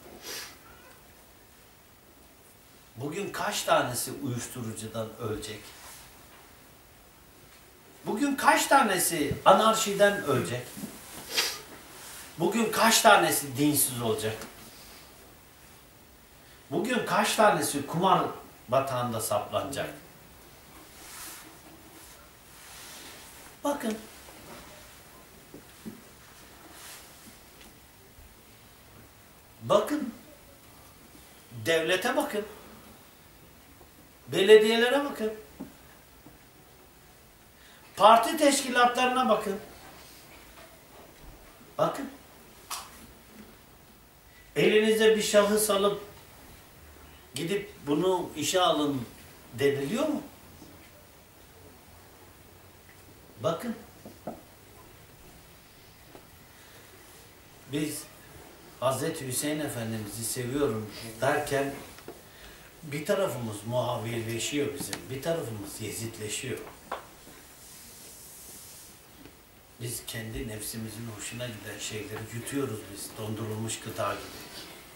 Speaker 1: Bugün kaç tanesi uyuşturucudan ölecek? Bugün kaç tanesi anarşiden ölecek? Bugün kaç tanesi dinsiz olacak? Bugün kaç tanesi kumar batağında saplanacak? Bakın. Bakın. Devlete bakın. Belediyelere bakın. Parti teşkilatlarına bakın. Bakın. Elinize bir şahıs alıp gidip bunu işe alın deniliyor mu? Bakın. Biz Hazreti Hüseyin Efendimiz'i seviyorum derken bir tarafımız Muaviye'leşiyor bizim, bir tarafımız Yezidleşiyor. Biz kendi nefsimizin hoşuna giden şeyleri yutuyoruz biz, dondurulmuş gıda gibi.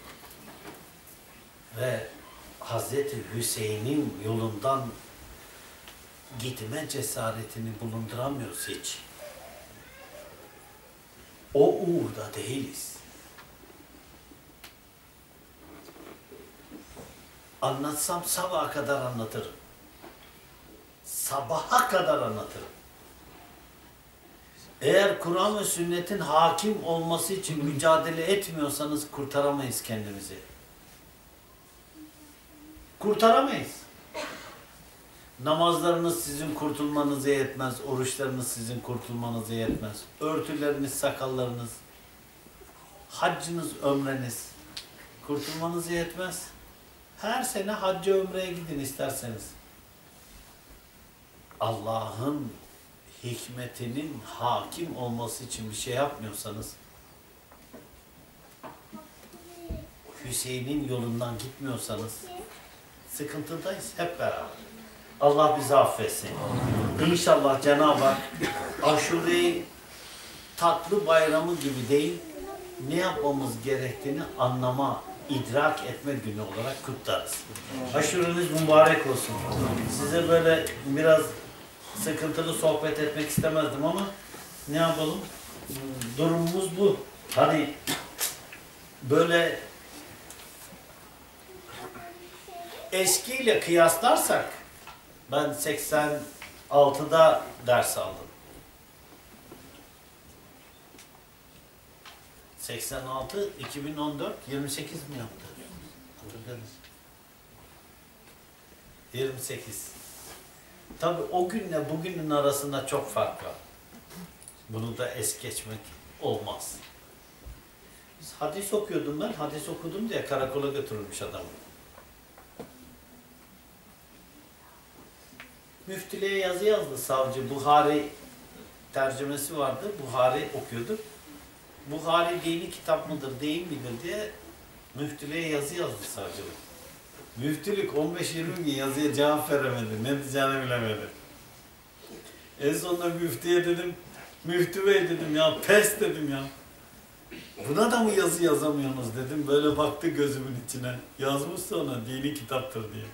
Speaker 1: Ve Hazreti Hüseyin'in yolundan gitme cesaretini bulunduramıyoruz hiç. O uğurda değiliz. Anlatsam sabaha kadar anlatırım. Sabaha kadar anlatırım. Eğer Kur'an ve sünnetin hakim olması için mücadele etmiyorsanız kurtaramayız kendimizi. Kurtaramayız. Namazlarınız sizin kurtulmanıza yetmez, oruçlarınız sizin kurtulmanıza yetmez. Örtüleriniz, sakallarınız, haccınız, ömreniz kurtulmanıza yetmez. Her sene hacca ömreye gidin isterseniz. Allah'ın hikmetinin hakim olması için bir şey yapmıyorsanız, Hüseyin'in yolundan gitmiyorsanız sıkıntıdayız hep beraber. Allah bizi affetsin. İnşallah Cenab-ı Hak Aşure-i tatlı bayramı gibi değil, ne yapmamız gerektiğini anlama idrak etme günü olarak kutlarız. Aşureniz mübarek olsun. Size böyle biraz sıkıntılı sohbet etmek istemezdim ama ne yapalım? Durumumuz bu. Hani böyle eskiyle kıyaslarsak ben 86'da ders aldım. 86, 2014, 28 mi yaptı? Hatırladınız. 28. Tabii o günle bugünün arasında çok fark var. Bunu da es geçmek olmaz. Biz hadis okuyordum ben, hadis okudum diye karakola götürülmüş adamı. Müftülüğe yazı yazdı savcı, Buhari tercümesi vardı, Buhari okuyordu. Buhari dini kitap mıdır, değil midir diye müftülüğe yazı yazdı savcılık. Müftülük 15-20 gün yazıya cevap veremedi, ne diyeceğini bilemedi. En sonunda müftüye dedim, müftü bey dedim ya, pes dedim ya. Buna da mı yazı yazamıyorsunuz dedim, böyle baktı gözümün içine. Yazmış sonra dini kitaptır diye.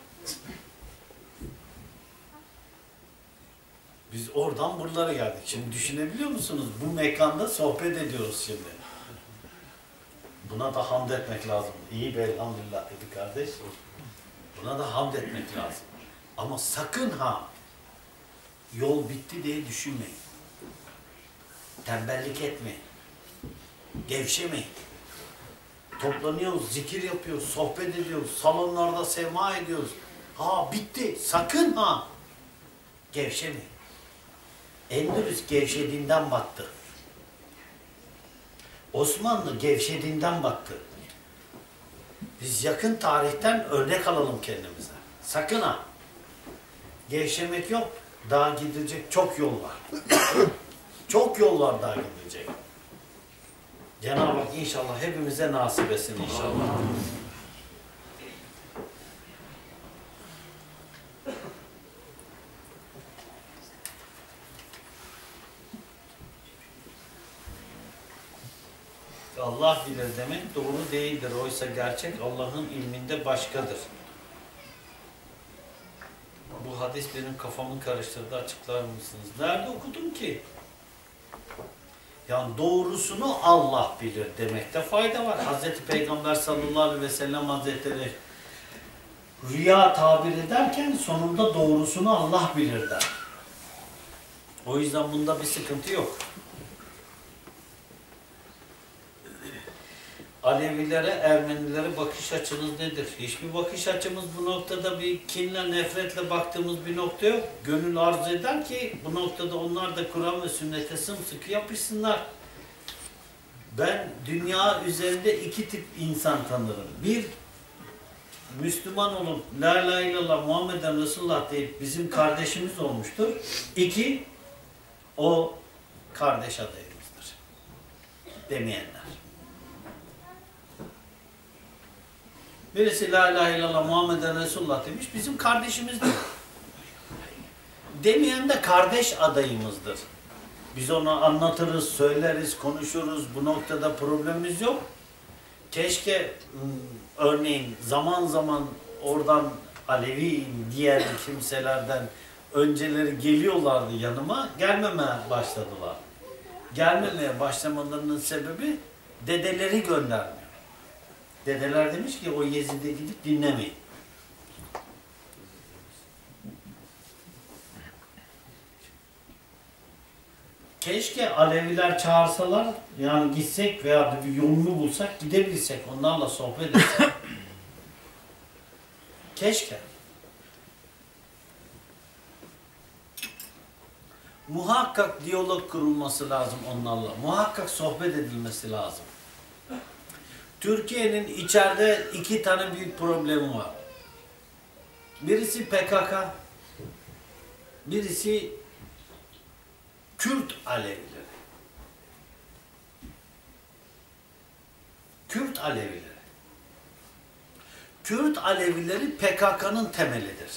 Speaker 1: Biz oradan buralara geldik. Şimdi düşünebiliyor musunuz? Bu mekanda sohbet ediyoruz şimdi. Buna da hamd etmek lazım. İyi be elhamdülillah dedi kardeş. Buna da hamd etmek lazım. Ama sakın ha yol bitti diye düşünmeyin. Tembellik etmeyin. Gevşemeyin. Toplanıyoruz, zikir yapıyoruz, sohbet ediyoruz, salonlarda sema ediyoruz. Ha bitti. Sakın ha gevşemeyin. Endülüs gevşediğinden battı. Osmanlı gevşediğinden battı. Biz yakın tarihten örnek alalım kendimize. Sakın ha. Gevşemek yok. Daha gidilecek çok yol var. Çok yol var daha gidilecek. Cenab-ı Hak inşallah hepimize nasip etsin inşallah. Allah bilir demek doğru değildir. Oysa gerçek Allah'ın ilminde başkadır. Bu hadis benim kafamı karıştırdı. Açıklar mısınız? Nerede okudum ki? Yani doğrusunu Allah bilir demekte fayda var. Hazreti Peygamber sallallahu aleyhi ve sellem Hazretleri rüya tabir ederken sonunda doğrusunu Allah bilir der. O yüzden bunda bir sıkıntı yok. Alevilere, Ermenilere bakış açınız nedir? Hiçbir bakış açımız bu noktada bir kinle, nefretle baktığımız bir nokta yok. Gönül arzu eder ki bu noktada onlar da Kur'an ve sünnete sımsıkı yapışsınlar. Ben dünya üzerinde iki tip insan tanırım. Bir, Müslüman olup La ilahe illallah Muhammeden Resulullah deyip bizim kardeşimiz olmuştur. İki, o kardeş adayımızdır demeyenler. Birisi La ilahe illallah Muhammeden Resulullah demiş, bizim kardeşimizdir. Demeyen de kardeş adayımızdır. Biz onu anlatırız, söyleriz, konuşuruz. Bu noktada problemimiz yok. Keşke örneğin zaman zaman oradan Alevi diğer kimselerden önceleri geliyorlardı yanıma, gelmemeye başladılar. Gelmemeye başlamalarının sebebi dedeleri göndermiyor. Dedeler demiş ki o Yezid'e gidip dinlemeyin. Keşke Aleviler çağırsalar, yani gitsek veya bir yolunu bulsak, gidebilsek, onlarla sohbet etsek. Keşke. Muhakkak diyalog kurulması lazım onlarla. Muhakkak sohbet edilmesi lazım. Türkiye'nin içeride iki tane büyük problemi var. Birisi PKK, birisi Kürt Alevileri. Kürt Alevileri. Kürt Alevileri PKK'nın temelidir.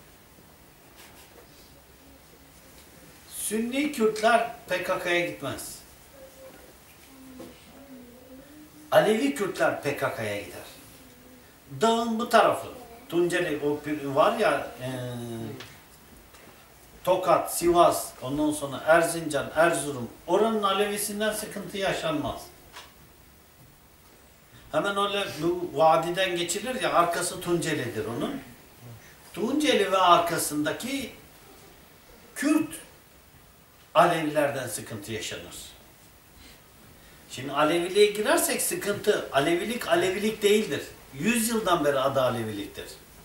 Speaker 1: Sünni Kürtler PKK'ya gitmez. Alevi Kürtler PKK'ya gider. dağın bu tarafı. Tunceli o var ya Tokat, Sivas, ondan sonra Erzincan, Erzurum. Oranın Alevisinden sıkıntı yaşanmaz. Hemen öyle bu vadiden geçilir ya, arkası Tunceli'dir onun. Tunceli ve arkasındaki Kürt Alevilerden sıkıntı yaşanır. Şimdi Aleviliğe girersek sıkıntı, Alevilik Alevilik değildir. 100 yıldan beri adı Aleviliktir.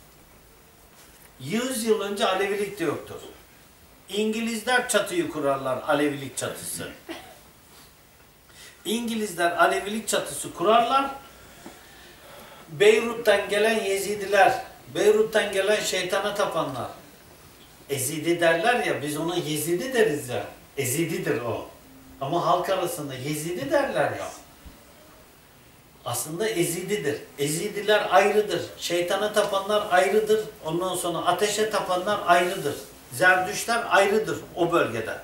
Speaker 1: 100 yıl önce Alevilik de yoktur. İngilizler çatıyı kurarlar, Alevilik çatısı. İngilizler Alevilik çatısı kurarlar. Beyrut'tan gelen Yezidiler, Beyrut'tan gelen şeytana tapanlar. Ezidi derler ya, biz ona Yezidi deriz ya. Ezididir o. Ama halk arasında Yezidi derler ya. Aslında Ezididir. Ezidiler ayrıdır. Şeytana tapanlar ayrıdır. Ondan sonra ateşe tapanlar ayrıdır. Zerdüştler ayrıdır o bölgede.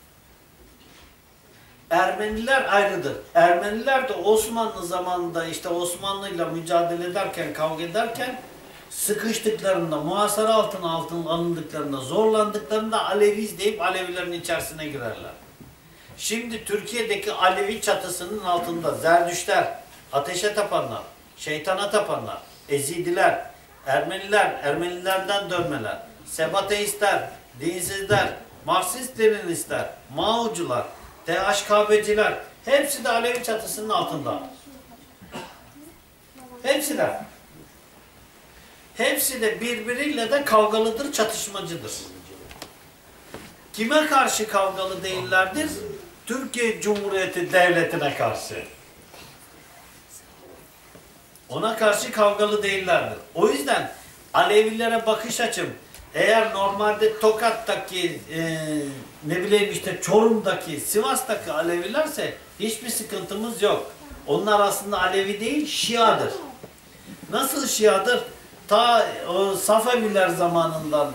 Speaker 1: Ermeniler ayrıdır. Ermeniler de Osmanlı zamanında işte Osmanlı'yla mücadele ederken, kavga ederken sıkıştıklarında, muhasara altına alındıklarında, zorlandıklarında Aleviyiz deyip Alevilerin içerisine girerler. Şimdi Türkiye'deki Alevi çatısının altında Zerdüştler, ateşe tapanlar, şeytana tapanlar, Ezidiler, Ermeniler, Ermenilerden dönmeler, Sebateistler, dinsizler, Marksist-Leninistler, Mao'cular, DHKP'ciler, hepsi de Alevi çatısının altında. Hepsi de. Hepsi de birbiriyle de kavgalıdır, çatışmacıdır. Kime karşı kavgalı değillerdir? Türkiye Cumhuriyeti Devleti'ne karşı. Ona karşı kavgalı değillerdir. O yüzden Alevilere bakış açım, eğer normalde Tokat'taki, ne bileyim işte Çorum'daki, Sivas'taki Alevilerse hiçbir sıkıntımız yok. Onlar aslında Alevi değil, Şiadır. Nasıl Şiadır? Ta o Safeviler zamanından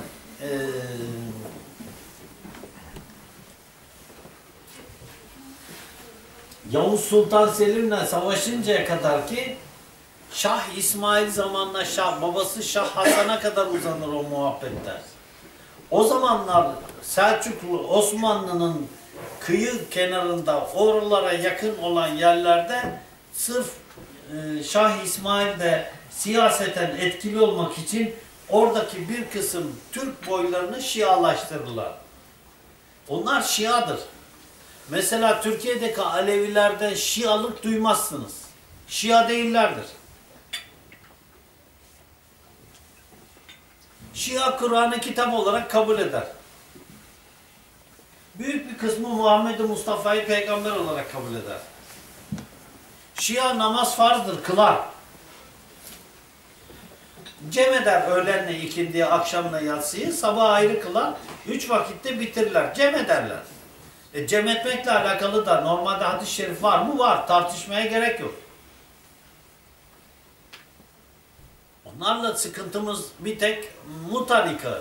Speaker 1: Yavuz Sultan Selim'le savaşıncaya kadar ki Şah İsmail zamanla babası Şah Hasan'a kadar uzanır o muhabbetler. O zamanlar Selçuklu Osmanlı'nın kıyı kenarında oralara yakın olan yerlerde sırf Şah İsmail de siyaseten etkili olmak için oradaki bir kısım Türk boylarını Şialaştırırlar. Onlar Şiadır. Mesela Türkiye'deki Alevilerden Şialık duymazsınız. Şia değillerdir. Şia Kur'an'ı kitap olarak kabul eder. Büyük bir kısmı Muhammed Mustafa'yı peygamber olarak kabul eder. Şia namaz farzdır, kılar. Cem eder öğlenle ikindiye, akşamla yatsıyı, sabah ayrı kılar, 3 vakitte bitirirler. Cem ederler. Cem etmekle alakalı da normalde hadis-i şerif var mı? Var. Tartışmaya gerek yok. Onlarla sıkıntımız bir tek muta nikahı.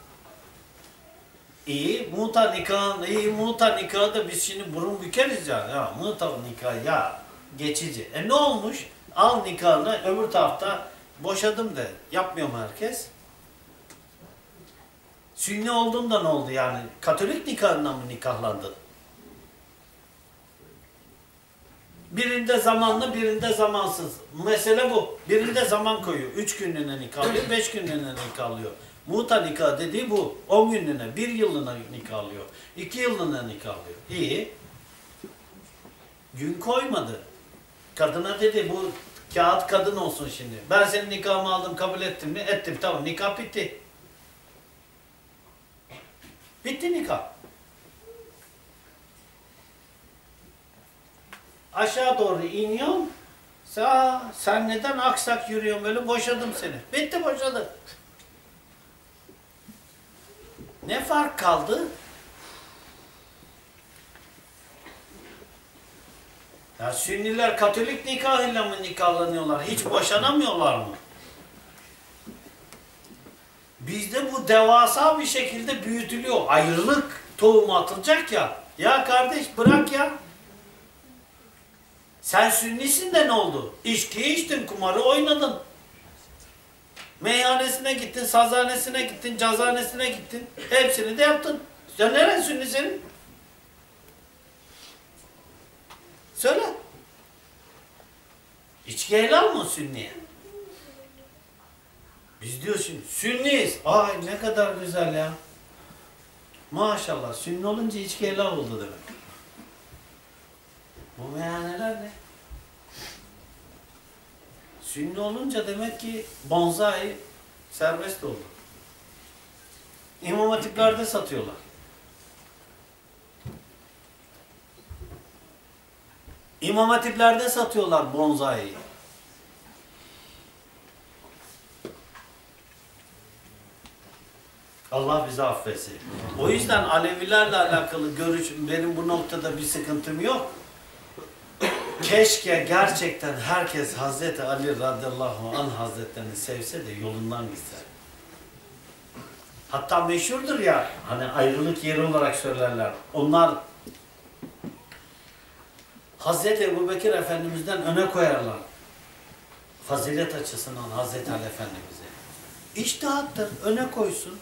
Speaker 1: İyi, muta nikahı da biz şimdi burun bükeriz ya. Ya muta nikahı ya geçici. Ne olmuş? Al nikahını, öbür tarafta boşadım de. Yapmıyor mu herkes? Sünni olduğunda ne oldu yani? Katolik nikahından mı nikahlandın? Birinde zamanlı, birinde zamansız. Mesele bu. Birinde zaman koyuyor. 3 günlüğüne nikahlıyor, 5 günlüğüne nikahlıyor. Muta nikah dediği bu. 10 günlüğüne, 1 yıllığına nikahlıyor. 2 yıllığına nikahlıyor. İyi. Gün koymadı. Kadına dedi bu kağıt kadın olsun şimdi. Ben senin nikahımı aldım, kabul ettim mi? Ettim. Tamam, nikah bitti. Bitti nikah. Aşağı doğru iniyorsun. Sen neden aksak yürüyorsun böyle? Boşadım seni. Bitti, boşadı. Ne fark kaldı? Ya Sünniler Katolik nikahıyla mı nikahlanıyorlar? Hiç boşanamıyorlar mı? Bizde bu devasa bir şekilde büyütülüyor. Ayrılık tohumu atılacak ya. Ya kardeş bırak ya. Sen Sünnisin de ne oldu? İçki içtin, kumarı oynadın. Meyhanesine gittin, sazhanesine gittin, cazhanesine gittin. Hepsini de yaptın. Ya nereden Sünni senin? Söyle. İçki helal mı Sünniye? Biz diyorsun Sünniyiz. Ay ne kadar güzel ya. Maşallah Sünni olunca içki helal oldu demek. Bu meyhaneler ne? Sünni olunca demek ki bonzai serbest oldu. İmam hatiplerde satıyorlar. İmam hatiplerde satıyorlar bonzaiyi. Allah bizi affetsin. O yüzden Alevilerle alakalı görüşüm, benim bu noktada bir sıkıntım yok. Keşke gerçekten herkes Hazreti Ali radıyallahu anh hazretlerini sevse de yolundan gitse. Hatta meşhurdur ya, hani ayrılık yeri olarak söylerler. Onlar Hazreti Ebubekir Efendimiz'den öne koyarlar. Fazilet açısından Hazreti Ali Efendimiz'i. İçtihattır, öne koysun.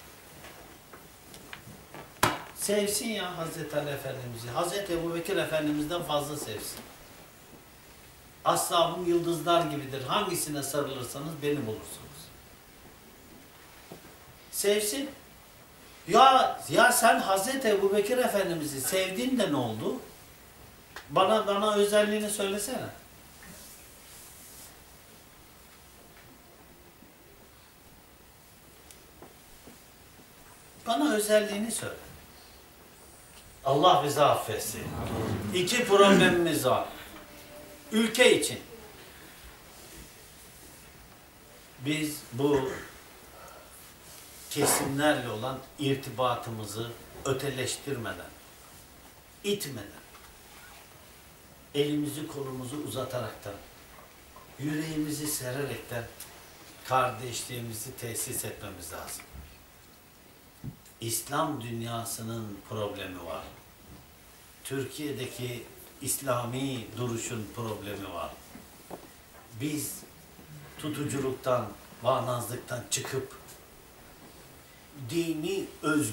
Speaker 1: Sevsin ya Hazreti Ali Efendimiz'i. Hazreti Ebubekir Efendimiz'den fazla sevsin. Ashabım yıldızlar gibidir. Hangisine sarılırsanız beni bulursunuz. Sevsin. Ya sen Hazreti Ebubekir Efendimiz'i sevdin de ne oldu? Bana özelliğini söylesene. Bana özelliğini söyle. Allah bizi affetsin. İki problemimiz var. Ülke için. Biz bu kesimlerle olan irtibatımızı öteleştirmeden, itmeden, elimizi kolumuzu uzataraktan, yüreğimizi sererekten kardeşliğimizi tesis etmemiz lazım. İslam dünyasının problemi var. Türkiye'deki İslami duruşun problemi var. Biz tutuculuktan, bağnazlıktan çıkıp dini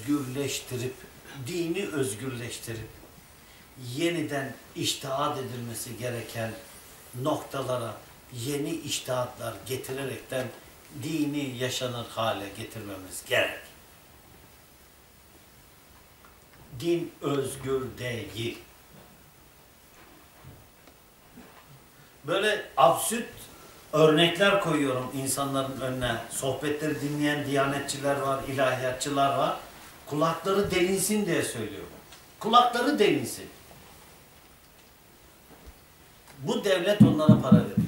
Speaker 1: özgürleştirip yeniden içtihat edilmesi gereken noktalara yeni içtihatlar getirerekten dini yaşanır hale getirmemiz gerek. Din özgür değil. Böyle absürt örnekler koyuyorum insanların önüne. Sohbetleri dinleyen diyanetçiler var, ilahiyatçılar var. Kulakları delinsin diye söylüyorum. Kulakları delinsin. Bu devlet onlara para veriyor.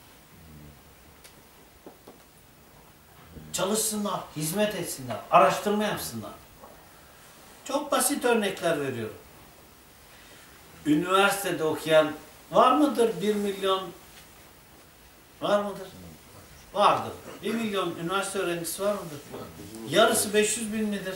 Speaker 1: Çalışsınlar, hizmet etsinler, araştırma yapsınlar. Çok basit örnekler veriyorum. Üniversitede okuyan var mıdır 1 milyon? Var mıdır? Vardır. 1 milyon üniversite öğrencisi var mıdır? Yarısı 500 bin midir?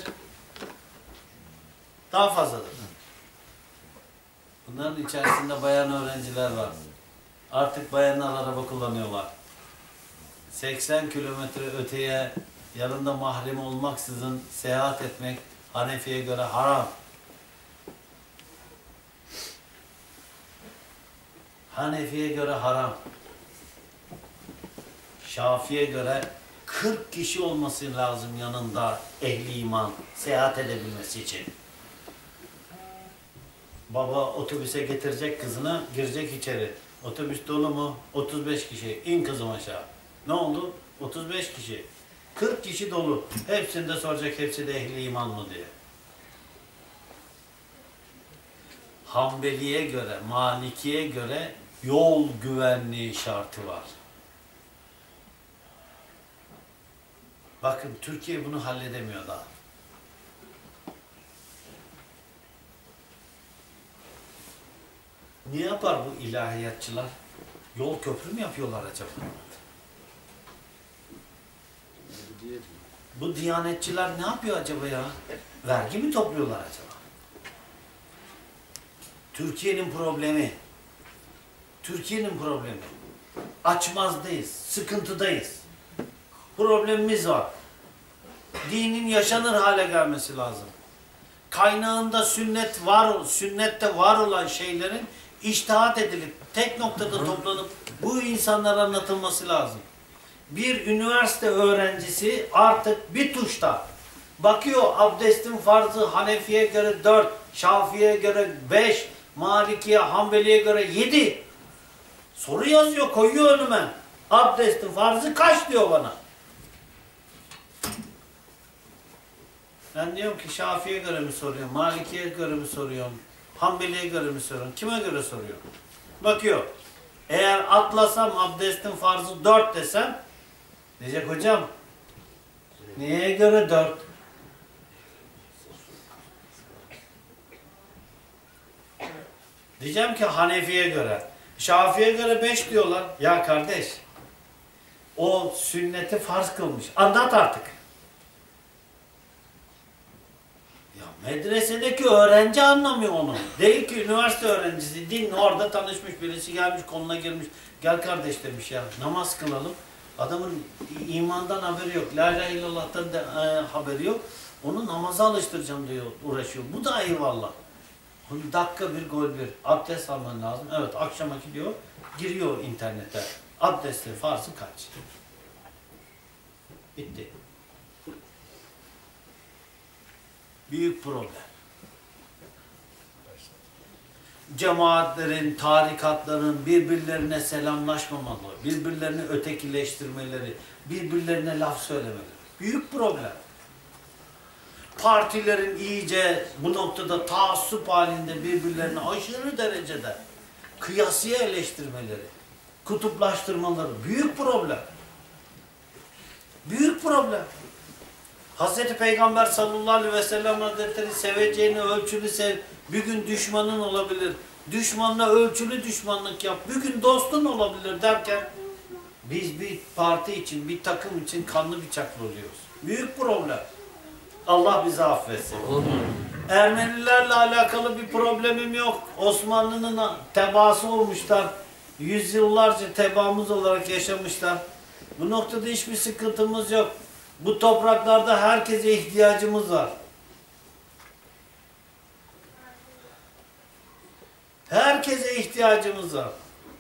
Speaker 1: Daha fazladır. Bunların içerisinde bayan öğrenciler var. Artık bayanlar araba kullanıyorlar. 80 kilometre öteye yanında mahrem olmaksızın seyahat etmek Hanefi'ye göre haram. Hanefi'ye göre haram. Şafi'ye göre 40 kişi olması lazım yanında ehli iman seyahat edebilmesi için. Baba otobüse getirecek kızını, girecek içeri. Otobüs dolu mu? 35 kişi. İn kızım aşağı. Ne oldu? 35 kişi. 40 kişi dolu. Hepsini de soracak, hepsi de ehli iman mı diye. Hanbeli'ye göre, Maliki'ye göre yol güvenliği şartı var. Bakın Türkiye bunu halledemiyor daha. Ne yapar bu ilahiyatçılar? Yol köprü mü yapıyorlar acaba? Bu diyanetçiler ne yapıyor acaba ya? Vergi mi topluyorlar acaba? Türkiye'nin problemi. Açmazdayız, sıkıntıdayız.
Speaker 2: problemimiz var. Dinin yaşanır hale gelmesi lazım. Kaynağında sünnette var olan şeylerin içtihat edilip tek noktada toplanıp bu insanlara anlatılması lazım. Bir üniversite öğrencisi artık bir tuşta bakıyor, abdestin farzı Hanefi'ye göre 4, Şafii'ye göre 5, Maliki'ye, Hanbeli'ye göre 7. Soru yazıyor, koyuyor önüme. Abdestin farzı kaç diyor bana. Ben diyorum ki Şafii'ye göre mi soruyorum, Maliki'ye göre mi soruyorum, Hanbeli'ye göre mi soruyorum, kime göre soruyorum? Bakıyor. Eğer atlasam abdestin farzı 4 desem, diyecek hocam, neye göre 4? Diyeceğim ki Hanefi'ye göre. Şafii'ye göre 5 diyorlar. Ya kardeş, o sünneti farz kılmış. Anlat artık. Ya medresedeki öğrenci anlamıyor onu. Değil ki üniversite öğrencisi. Din orada tanışmış birisi gelmiş, koluna girmiş. Gel kardeş demiş ya, namaz kılalım. Adamın imandan haberi yok. La ilahe illallah'tan haberi yok. Onu namaza alıştıracağım diyor, uğraşıyor. Bu da eyvallah. Dakika bir gol bir. Abdest alman lazım. Evet, akşama gidiyor. Giriyor internete. Abdestin farzı kaç? Bitti. Büyük problem. Cemaatlerin, tarikatların birbirlerine selamlaşmamaları, birbirlerini ötekileştirmeleri, birbirlerine laf söylemeleri. Büyük problem. Partilerin iyice bu noktada taassup halinde birbirlerini aşırı derecede kıyasıya eleştirmeleri, kutuplaştırmaları büyük problem. Büyük problem. Hazreti Peygamber sallallahu aleyhi ve sellem Hazretleri seveceğini ölçülü sev. Bir gün düşmanın olabilir. Düşmanla ölçülü düşmanlık yap. Bir gün dostun olabilir derken biz bir parti için, bir takım için kanlı bıçaklı oluyoruz. Büyük problem. Allah bizi affetsin. Ermenilerle alakalı bir problemim yok. Osmanlı'nın tebaası olmuşlar. Yüzyıllarca tebaamız olarak yaşamışlar. Bu noktada hiçbir sıkıntımız yok. Bu topraklarda herkese ihtiyacımız var. Herkese ihtiyacımız var.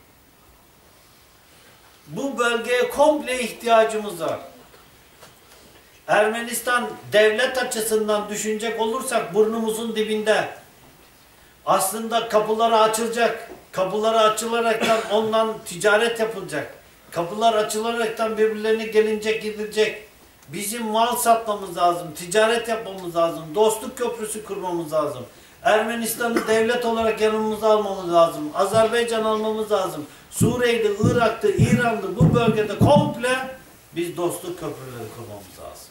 Speaker 2: Bu bölgeye komple ihtiyacımız var. Ermenistan devlet açısından düşünecek olursak burnumuzun dibinde. Aslında kapıları açılacak. Kapıları açılaraktan ondan ticaret yapılacak. Kapılar açılaraktan birbirlerine gelinecek, gidilecek. Bizim mal satmamız lazım, ticaret yapmamız lazım, dostluk köprüsü kurmamız lazım. Ermenistan'ı devlet olarak yanımıza almamız lazım. Azerbaycan almamız lazım. Suriye'de, Irak'ta, İran'da bu bölgede komple biz dostluk köprüleri kurmamız lazım.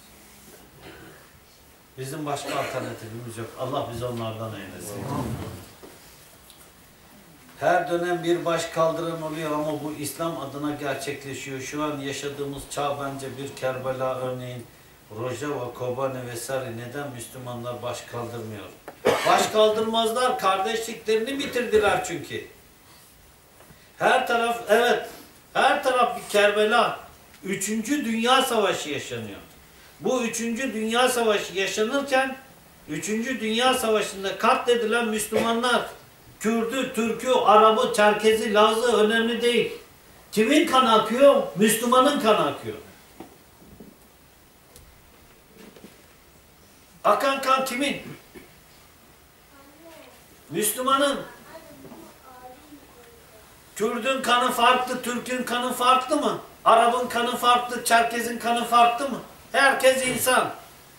Speaker 2: Bizim başka alternatifimiz yok. Allah bizi onlardan eylesin. Her dönem bir baş kaldıran oluyor ama bu İslam adına gerçekleşiyor. Şu an yaşadığımız çağ bence bir Kerbela örneğin. Rojava, Kobane vesaire neden Müslümanlar baş kaldırmıyor? Baş kaldırmazlar. Kardeşliklerini bitirdiler çünkü. Her taraf, evet, her taraf bir Kerbela. 3. Dünya Savaşı yaşanıyor. Bu 3. Dünya Savaşı yaşanırken 3. Dünya Savaşı'nda katledilen Müslümanlar Kürdü, Türkü, Arabı, Çerkezi, Lazı önemli değil. Kimin kanı akıyor? Müslümanın kanı akıyor. Akan kan kimin? Müslümanın. Kürdün kanı farklı, Türk'ün kanı farklı mı? Arap'ın kanı farklı, Çerkez'in kanı farklı mı? Herkes insan.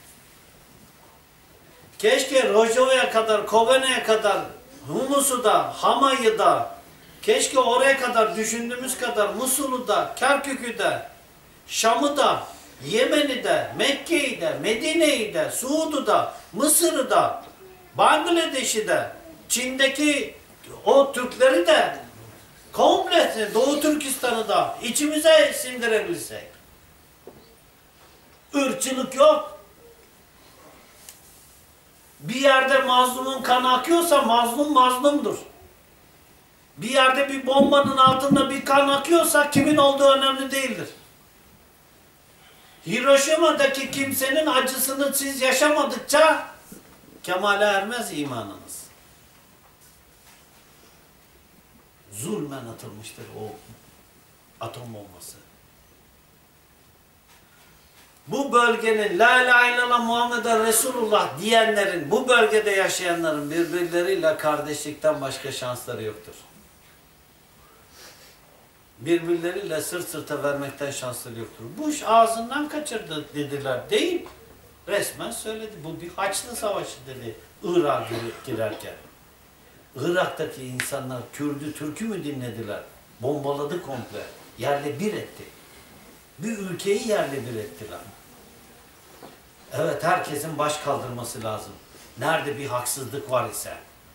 Speaker 2: Keşke Rojava'ya kadar, Kobane'ye kadar, Humus'u da, Hama'yı da, keşke oraya kadar düşündüğümüz kadar Musul'u da, Kerkük'ü de, Şam'ı da, Yemen'i de, Mekke'yi de, Medine'yi de, Suud'u da, Mısır'ı da, Bangladeş'i de, Çin'deki o Türkleri de, komple Doğu Türkistan'ı da içimize sindirebilsek. Irkçılık yok. Bir yerde mazlumun kanı akıyorsa mazlum mazlumdur. Bir yerde bir bombanın altında bir kan akıyorsa kimin olduğu önemli değildir. Hiroşima'daki kimsenin acısını siz yaşamadıkça kemale ermez imanınız. Zulmen atılmıştır o atom bombası. Bu bölgenin la ilahe illallah Muhammeden Resulullah diyenlerin, bu bölgede yaşayanların birbirleriyle kardeşlikten başka şansları yoktur. Birbirleriyle sırt sırta vermekten şansları yoktur. Bush ağzından kaçırdı dediler. Değil. Resmen söyledi. Bu bir Haçlı Savaşı dedi Irak'a girerken. Irak'taki insanlar Kürdü, Türk'ü mü dinlediler? Bombaladı komple. Yerle bir etti. Bir ülkeyi yerle bir ettiler. Evet, herkesin baş kaldırması lazım. Nerede bir haksızlık var ise.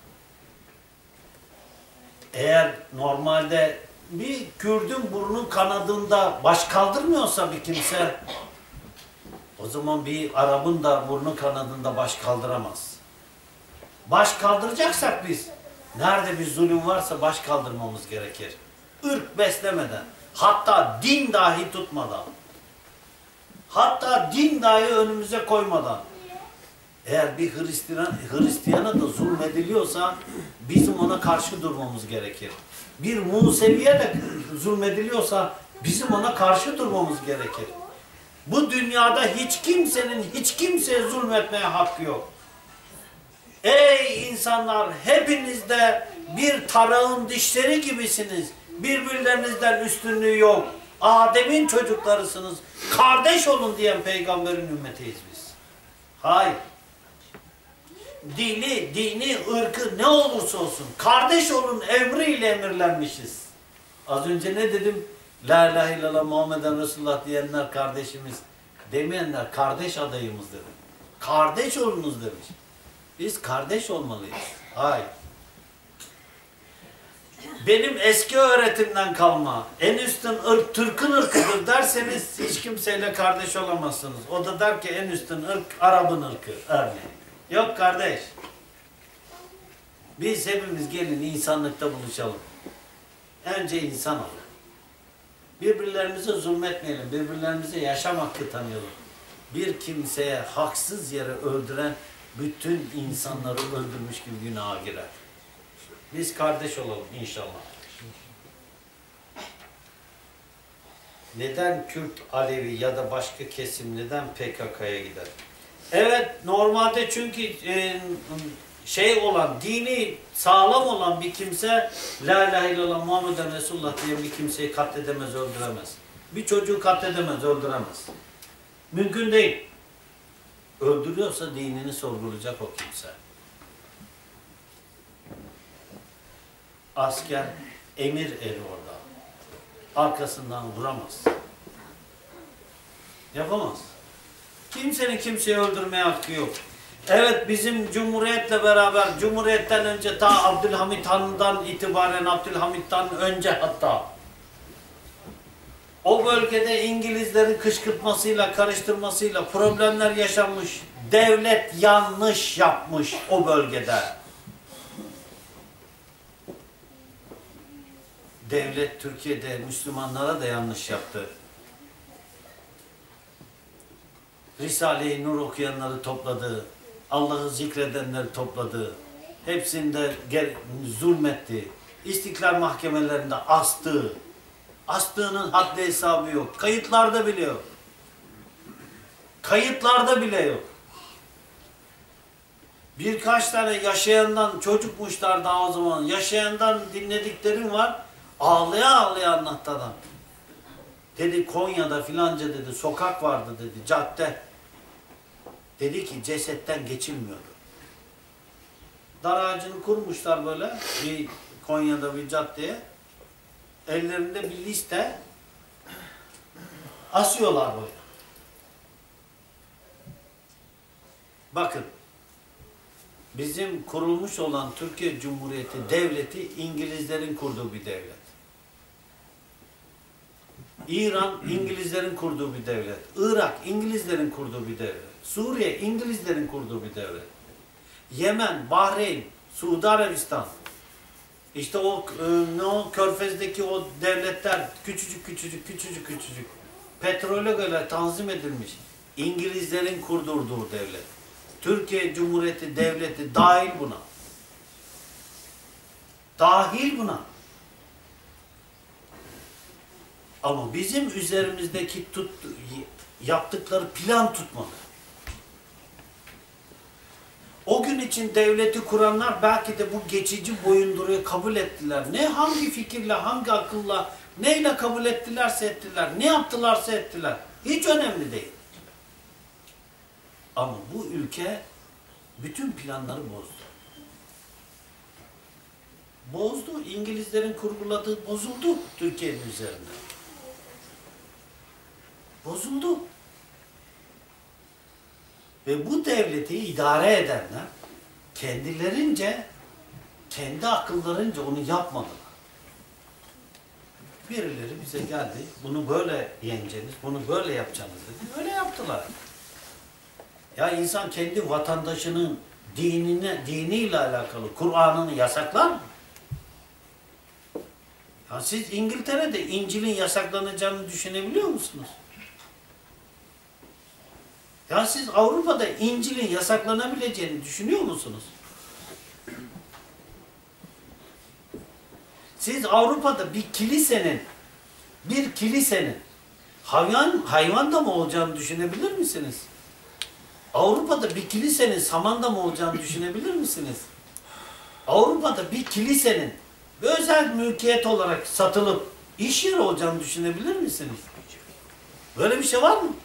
Speaker 2: Eğer normalde bir Kürdün burnun kanadında baş kaldırmıyorsa bir kimse, o zaman bir Arap'ın da burnu kanadında baş kaldıramaz. Baş kaldıracaksak biz, nerede bir zulüm varsa baş kaldırmamız gerekir. Irk beslemeden, hatta din dahi tutmadan, hatta din dahi önümüze koymadan. Eğer bir Hristiyana da zulmediliyorsa bizim ona karşı durmamız gerekir. Bir Musevi'ye de zulmediliyorsa bizim ona karşı durmamız gerekir. Bu dünyada hiç kimsenin hiç kimseye zulmetmeye hakkı yok. Ey insanlar, hepiniz de bir tarağın dişleri gibisiniz. Birbirlerinizden üstünlüğü yok. Adem'in çocuklarısınız. Kardeş olun diyen peygamberin ümmetiyiz biz. Hayır. Dini, ırkı ne olursa olsun kardeş olun emriyle emirlenmişiz. Az önce ne dedim? La ilahe illallah Muhammeden Resulullah diyenler kardeşimiz, demeyenler kardeş adayımız dedim. Kardeş olunuz demiş. Biz kardeş olmalıyız. Hayır. Benim eski öğretimden kalma en üstün ırk Türk'ün ırkıdır derseniz hiç kimseyle kardeş olamazsınız. O da der ki en üstün ırk Arap'ın ırkı örneğin. Yok kardeş. Biz hepimiz gelin insanlıkta buluşalım. Önce insan olun. Birbirlerimize zulmetmeyelim. Birbirlerimize yaşam hakkı tanıyalım. Bir kimseye haksız yere öldüren bütün insanları öldürmüş gibi günaha girer. Biz kardeş olalım inşallah. Neden Kürt, Alevi ya da başka kesim neden PKK'ya gider? Evet, normalde çünkü dini sağlam olan bir kimse La ilahe illallah Muhammeden Resulullah diye bir kimseyi katledemez, öldüremez. Bir çocuğu katledemez, öldüremez. Mümkün değil. Öldürüyorsa dinini sorgulayacak o kimse. Asker emir eri orada. Arkasından vuramaz. Yapamaz. Kimsenin kimseyi öldürmeye hakkı yok. Evet, bizim Cumhuriyet'le beraber, Cumhuriyet'ten önce ta Abdülhamit Han'dan itibaren, Abdülhamit'ten önce hatta o bölgede İngilizlerin kışkırtmasıyla, karıştırmasıyla problemler yaşanmış. Devlet yanlış yapmış o bölgede. Devlet Türkiye'de Müslümanlara da yanlış yaptı. Risale-i Nur okuyanları topladı. Allah'ı zikredenleri topladı. Hepsinde zulmetti. İstiklal mahkemelerinde astı. Astığının haddi hesabı yok. Kayıtlarda bile yok. Kayıtlarda bile yok. Birkaç tane yaşayandan, çocukmuşlar daha o zaman, yaşayandan dinlediklerim var. Ağlaya ağlaya anlattı adam. Dedi Konya'da filanca dedi sokak vardı dedi, cadde. Dedi ki cesetten geçilmiyordu. Dar ağacını kurmuşlar böyle bir Konya'da bir caddeye. Ellerinde bir liste asıyorlar böyle. Bakın, bizim kurulmuş olan Türkiye Cumhuriyeti devleti İngilizlerin kurduğu bir devlet. İran İngilizlerin kurduğu bir devlet. Irak İngilizlerin kurduğu bir devlet. Suriye İngilizlerin kurduğu bir devlet. Yemen, Bahreyn, Suudi Arabistan. İşte o Körfez'deki o devletler küçücük. petrole göre tanzim edilmiş. İngilizlerin kurdurduğu devlet. Türkiye Cumhuriyeti Devleti dahil buna. Dahil buna. Ama bizim üzerimizdeki yaptıkları plan tutmadı. O gün için devleti kuranlar belki de bu geçici boyunduruyu kabul ettiler. Ne hangi fikirle, hangi akılla, neyle kabul ettilerse ettiler, ne yaptılarsa ettiler. Hiç önemli değil. Ama bu ülke bütün planları bozdu. Bozdu. İngilizlerin kurguladığı bozuldu Türkiye'nin üzerinde. Bozuldu. Ve bu devleti idare edenler kendilerince, kendi akıllarınca onu yapmadılar. Birileri bize geldi, bunu böyle yeneceğiniz, bunu böyle yapacaksınız dedi. Öyle yaptılar. Ya insan kendi vatandaşının diniyle alakalı Kur'an'ını yasaklar mı? Ya siz İngiltere'de İncil'in yasaklanacağını düşünebiliyor musunuz? Ya siz Avrupa'da İncil'in yasaklanabileceğini düşünüyor musunuz? Siz Avrupa'da bir kilisenin hayvan da mı olacağını düşünebilir misiniz? Avrupa'da bir kilisenin samanda mı olacağını düşünebilir misiniz? Avrupa'da bir kilisenin özel mülkiyet olarak satılıp iş yeri olacağını düşünebilir misiniz? Böyle bir şey var mı?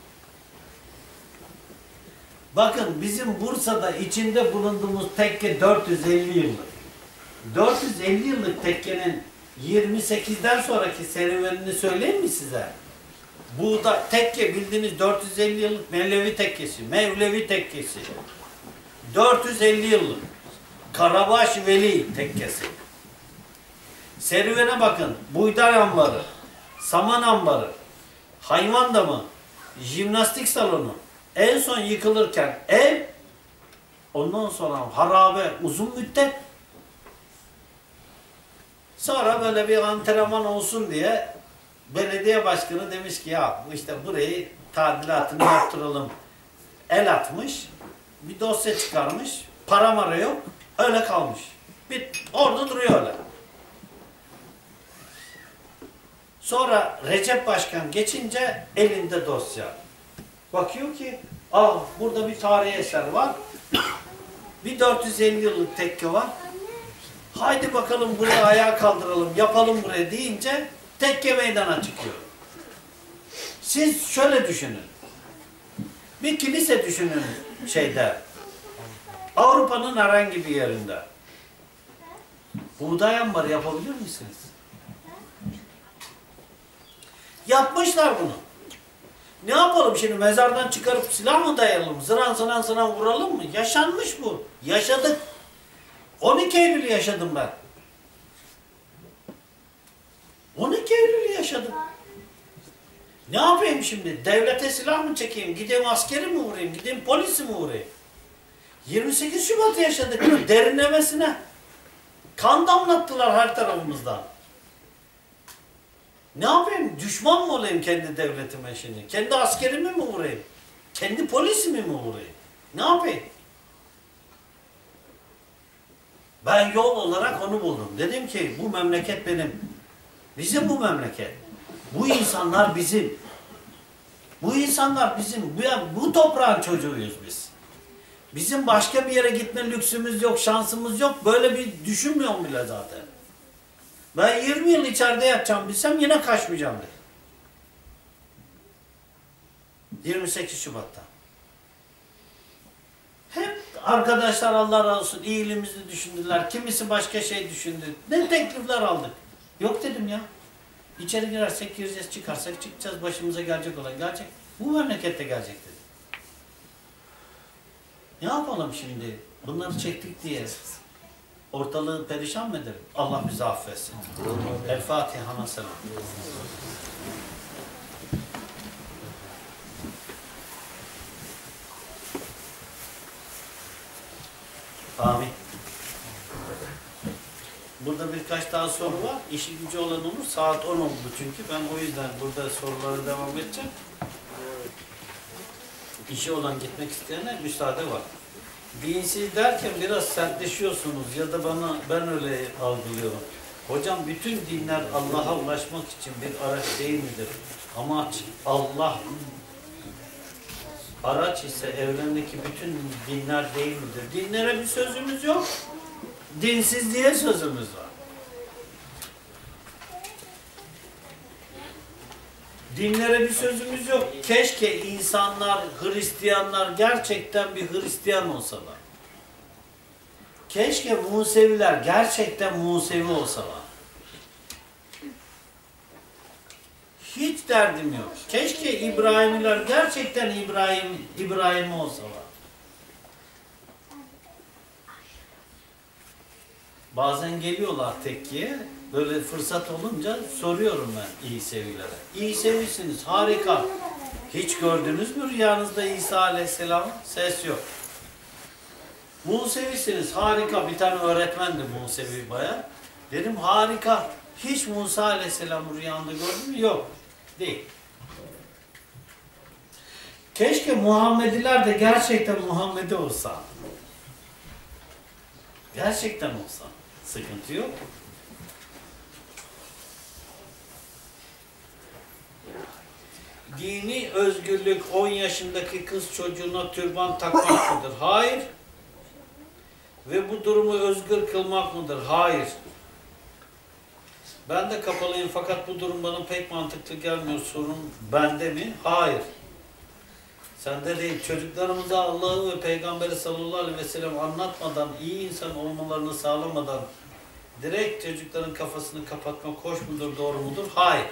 Speaker 2: Bakın bizim Bursa'da içinde bulunduğumuz tekke 450 yıllık. 450 yıllık tekkenin 28'den sonraki serüvenini söyleyeyim mi size? Bu da tekke bildiğiniz 450 yıllık Mevlevi tekkesi. 450 yıllık Karabaş Veli tekkesi. Serüvene bakın. Buğday ambarı, saman ambarı, hayvan damı, jimnastik salonu. En son yıkılırken ev, ondan sonra harabe uzun müddet. Sonra böyle bir antrenman olsun diye belediye başkanı demiş ki ya işte burayı tadilatını yaptıralım. El atmış, bir dosya çıkarmış, para mara yok, öyle kalmış. Orada duruyor öyle. Sonra Recep Başkan geçince elinde dosya. Bakıyor ki burada bir tarihi eser var. Bir 450 yıllık tekke var. Haydi bakalım buraya ayağa kaldıralım, yapalım buraya deyince tekke meydana çıkıyor. Siz şöyle düşünün. Bir kilise düşünün Avrupa'nın herhangi bir yerinde. Buğday ambarı yapabilir misiniz? Yapmışlar bunu. Ne yapalım şimdi? Mezardan çıkarıp silah mı dayayalım? Zıran vuralım mı? Yaşanmış bu. Yaşadık. 12 Eylül yaşadım ben. 12 Eylül yaşadım. Ne yapayım şimdi? Devlete silah mı çekeyim? Gideyim askeri mi vurayım? Gideyim polisi mi vurayım? 28 Şubat'ı yaşadık. Derinlemesine. Kan damlattılar her tarafımızdan. Ne yapayım? Düşman mı olayım kendi devletime şimdi? Kendi askerimi mi vurayım? Kendi polisimi mi vurayım? Ne yapayım? Ben yol olarak onu buldum. Dedim ki bu memleket benim. Bizim bu memleket. Bu insanlar bizim. Bu insanlar bizim. Bu toprağın çocuğuyuz biz. Bizim başka bir yere gitme lüksümüz yok, şansımız yok. Böyle bir düşünmüyorum bile zaten. Ben 20 yıl içeride yatacağım bilsem yine kaçmayacağım dedim. 28 Şubat'ta. Hep arkadaşlar Allah razı olsun iyiliğimizi düşündüler. Kimisi başka şey düşündü. Ne teklifler aldık. Yok dedim ya. İçeri girersek gireceğiz, çıkarsak çıkacağız. Başımıza gelecek olan gelecek. Bu memlekette gelecek dedim. Ne yapalım şimdi? Bunları çektik diye ortalığı perişan mı edelim? Allah bizi affetsin. El Fatiha selam. Amin. Burada birkaç daha soru var. İşi gücü olan olur. Saat 10 oldu çünkü. Ben o yüzden burada sorulara devam edeceğim. İşi olan gitmek isteyene müsaade var. Dinsiz derken biraz sertleşiyorsunuz ya da ben öyle algılıyorum. Hocam bütün dinler Allah'a ulaşmak için bir araç değil midir? Amaç Allah. Araç ise evrendeki bütün dinler değil midir? Dinlere bir sözümüz yok. Dinsizliğe sözümüz var. Dinlere bir sözümüz yok. Keşke insanlar, Hristiyanlar gerçekten bir Hristiyan olsalar. Keşke Museviler gerçekten Musevi olsalar. Hiç derdim yok. Keşke İbrahimiler gerçekten İbrahim olsalar. Bazen geliyorlar tekkiye. Böyle fırsat olunca soruyorum ben İsevilere. İsevisiniz, harika. Hiç gördünüz mü rüyanızda İsa Aleyhisselam? Ses yok. Musevisiniz, harika. Bir tane öğretmendi Musevi bayağı. Dedim harika. Hiç Musa Aleyhisselam rüyanda gördün mü? Yok. Değil. Keşke Muhammediler de gerçekten Muhammedi olsa. Gerçekten olsa. Sıkıntı yok. Dini özgürlük 10 yaşındaki kız çocuğuna türban takmak mıdır? Hayır. Ve bu durumu özgür kılmak mıdır? Hayır. Ben de kapalıyım fakat bu durum bana pek mantıklı gelmiyor. Sorun bende mi? Hayır. Sende değil. Çocuklarımıza Allah'ı ve Peygamberi sallallahu aleyhi ve sellem anlatmadan, iyi insan olmalarını sağlamadan direkt çocukların kafasını kapatmak hoş mudur, doğru mudur? Hayır.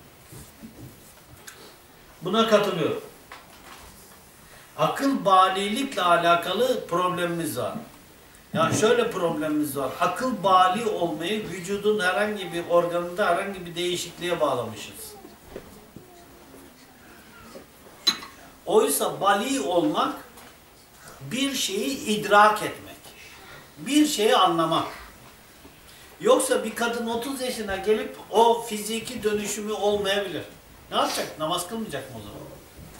Speaker 2: Buna katılıyorum. Akıl balilikle alakalı problemimiz var. Yani şöyle problemimiz var. Akıl bali olmayı vücudun herhangi bir organında herhangi bir değişikliğe bağlamışız. Oysa bali olmak bir şeyi idrak etmek. Bir şeyi anlamak. Yoksa bir kadın 30 yaşına gelip o fiziki dönüşümü olmayabilir. Ne yapacak? Namaz kılmayacak mı o zaman?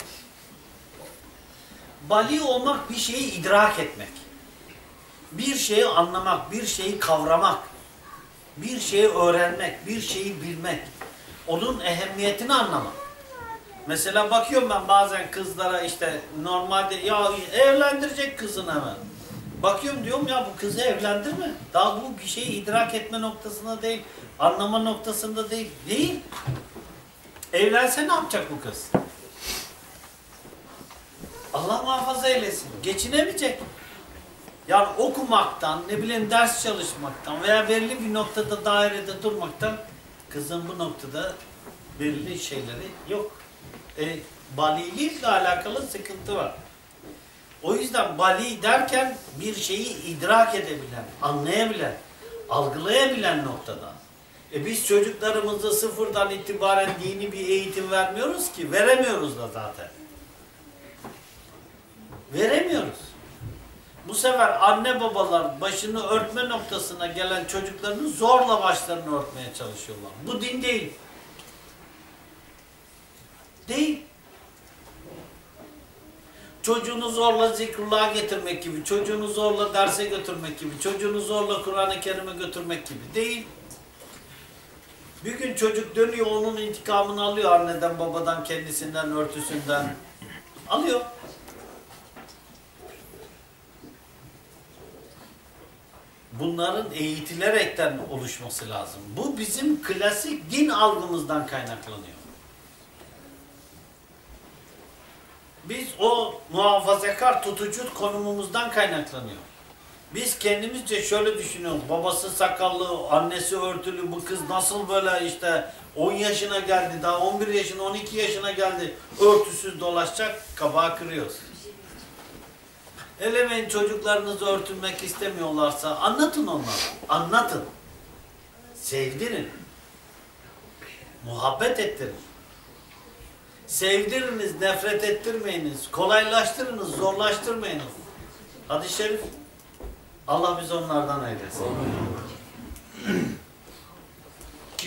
Speaker 2: Bali olmak bir şeyi idrak etmek. Bir şeyi anlamak, bir şeyi kavramak. Bir şeyi öğrenmek, bir şeyi bilmek. Onun ehemmiyetini anlamak. Mesela bakıyorum ben bazen kızlara işte normalde ya evlendirecek kızını hemen. Bakıyorum diyorum ya bu kızı evlendirme. Daha bu bir şeyi idrak etme noktasında değil, anlama noktasında değil. Değil. Evlense ne yapacak bu kız? Allah muhafaza eylesin. Geçinemeyecek. Yani okumaktan, ne bileyim ders çalışmaktan veya belirli bir noktada dairede durmaktan kızın bu noktada belirli şeyleri yok. Balilikle alakalı sıkıntı var. O yüzden bali derken bir şeyi idrak edebilen, anlayabilen, algılayabilen noktada. Biz çocuklarımıza sıfırdan itibaren dini bir eğitim vermiyoruz ki. Veremiyoruz da zaten. Veremiyoruz. Bu sefer anne babalar başını örtme noktasına gelen çocuklarını zorla başlarını örtmeye çalışıyorlar. Bu din değil. Değil. Çocuğunu zorla zikrullah'a getirmek gibi, çocuğunu zorla derse götürmek gibi, çocuğunu zorla Kur'an-ı Kerim'e götürmek gibi değil. Bir gün çocuk dönüyor, onun intikamını alıyor anneden, babadan, kendisinden, örtüsünden. Alıyor. Bunların eğitilerekten oluşması lazım. Bu bizim klasik din algımızdan kaynaklanıyor. Biz o muhafazakar tutucu konumumuzdan kaynaklanıyor. Biz kendimizce şöyle düşünüyoruz. Babası sakallı, annesi örtülü, bu kız nasıl böyle işte 10 yaşına geldi, daha 11 yaşına, 12 yaşına geldi, örtüsüz dolaşacak, kabağı kırıyoruz. Elemeyin çocuklarınız örtünmek istemiyorlarsa anlatın onlara. Anlatın. Sevdirin. Muhabbet ettirin. Sevdiriniz, nefret ettirmeyiniz. Kolaylaştırınız, zorlaştırmayınız. Hadis-i şerif. Allah bizi onlardan eylesin.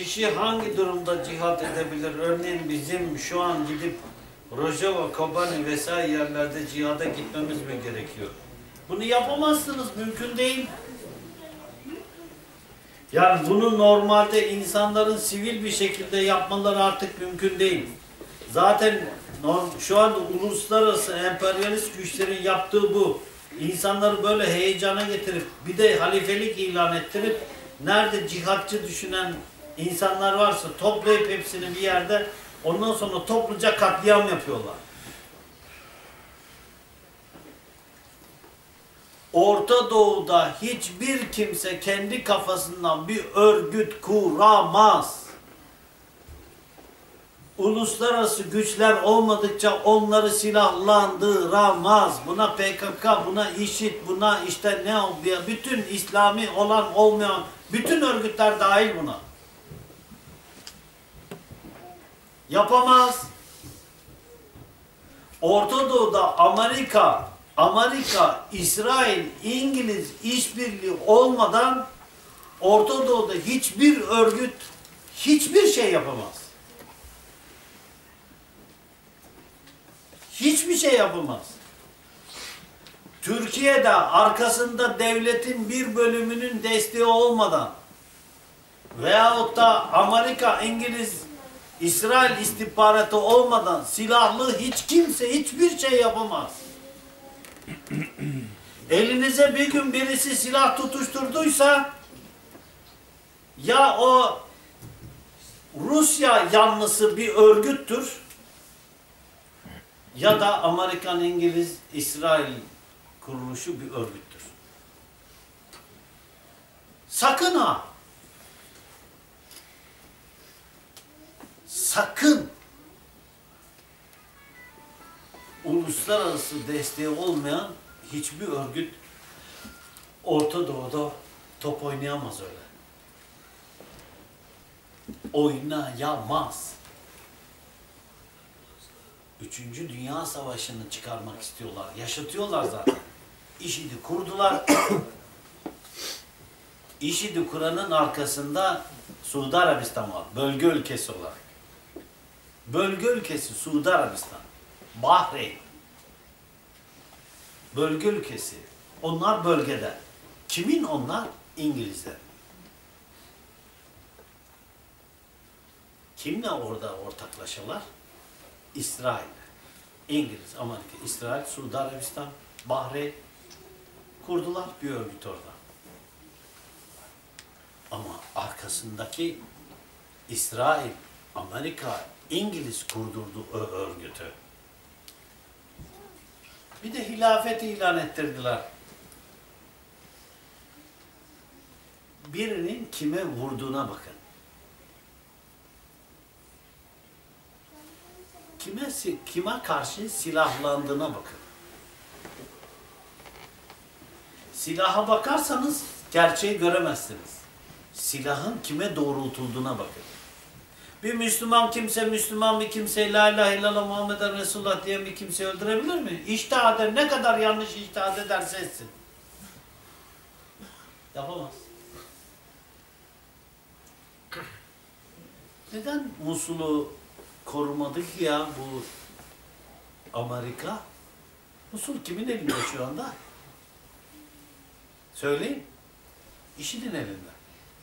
Speaker 2: kişi hangi durumda cihat edebilir? Örneğin bizim şu an gidip Rojava, Kobani vesaire yerlerde cihada gitmemiz mi gerekiyor? Bunu yapamazsınız, mümkün değil. Yani bunu normalde insanların sivil bir şekilde yapmaları artık mümkün değil. Zaten şu anda uluslararası emperyalist güçlerin yaptığı bu. İnsanları böyle heyecana getirip bir de halifelik ilan ettirip nerede cihatçı düşünen insanlar varsa toplayıp hepsini bir yerde ondan sonra topluca katliam yapıyorlar. Orta Doğu'da hiçbir kimse kendi kafasından bir örgüt kuramaz. Uluslararası güçler olmadıkça onları silahlandıramaz. Buna PKK, buna IŞİD, buna işte ne oluyor? Bütün İslami olan olmayan bütün örgütler dahil buna. Yapamaz. Orta Doğu'da Amerika, İsrail, İngiliz işbirliği olmadan Orta Doğu'da hiçbir örgüt hiçbir şey yapamaz. Hiçbir şey yapamaz. Türkiye'de arkasında devletin bir bölümünün desteği olmadan veyahut da Amerika, İngiliz, İsrail istihbaratı olmadan silahlı hiç kimse hiçbir şey yapamaz. Elinize bir gün birisi silah tutuşturduysa ya o Rusya yanlısı bir örgüttür ya da Amerikan, İngiliz, İsrail kuruluşu bir örgüttür. Sakın ha! Sakın! Uluslararası desteği olmayan hiçbir örgüt Orta Doğu'da top oynayamaz öyle. Oynayamaz. 3. Dünya Savaşı'nı çıkarmak istiyorlar. Yaşatıyorlar zaten. IŞİD'i kurdular. IŞİD'i kuranın arkasında Suudi Arabistan var. Bölge ülkesi olarak. Bölge ülkesi Suudi Arabistan. Bahreyn. Bölge ülkesi. Onlar bölgede. Kimin onlar? İngilizler. Kimle orada ortaklaşıyorlar? İsrail. İngiliz, Amerika, İsrail, Suudi Arabistan, Bahreyn kurdular bir örgüt orada. Ama arkasındaki İsrail, Amerika, İngiliz kurdurdu o örgütü. Bir de hilafet ilan ettirdiler. Birinin kime vurduğuna bakın. Kime karşı silahlandığına bakın. Silaha bakarsanız gerçeği göremezsiniz. Silahın kime doğrultulduğuna bakın. Bir Müslüman kimse, Müslüman bir kimse, la ilahe illallah Muhammeden Resulullah diyen bir kimse öldürebilir mi? İçtihat eder, ne kadar yanlış içtihat ederse etsin. Yapamaz. Neden Musul'u korumadı ki ya bu Amerika? Musul kimin elinde şu anda? Söyleyin. IŞİD'in elinde.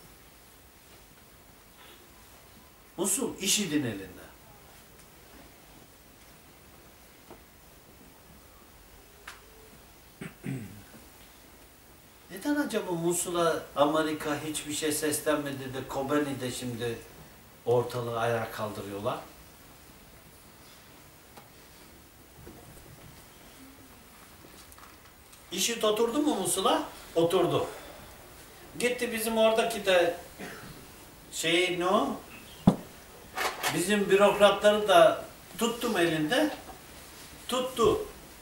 Speaker 2: Musul IŞİD'in elinde. Neden acaba Musul'a Amerika hiçbir şey seslenmedi de Kobani'de şimdi ortalığı ayağa kaldırıyorlar? IŞİD oturdu mu Musul'a? Oturdu. Gitti bizim oradaki de ne o? Bizim bürokratları da tuttum elinde. Tuttu.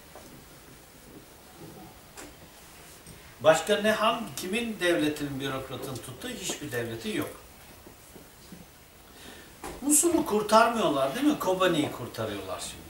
Speaker 2: Başka ne kimin devletinin bürokratını tuttu? Hiçbir devleti yok. Musul'u kurtarmıyorlar değil mi? Kobani'yi kurtarıyorlar şimdi.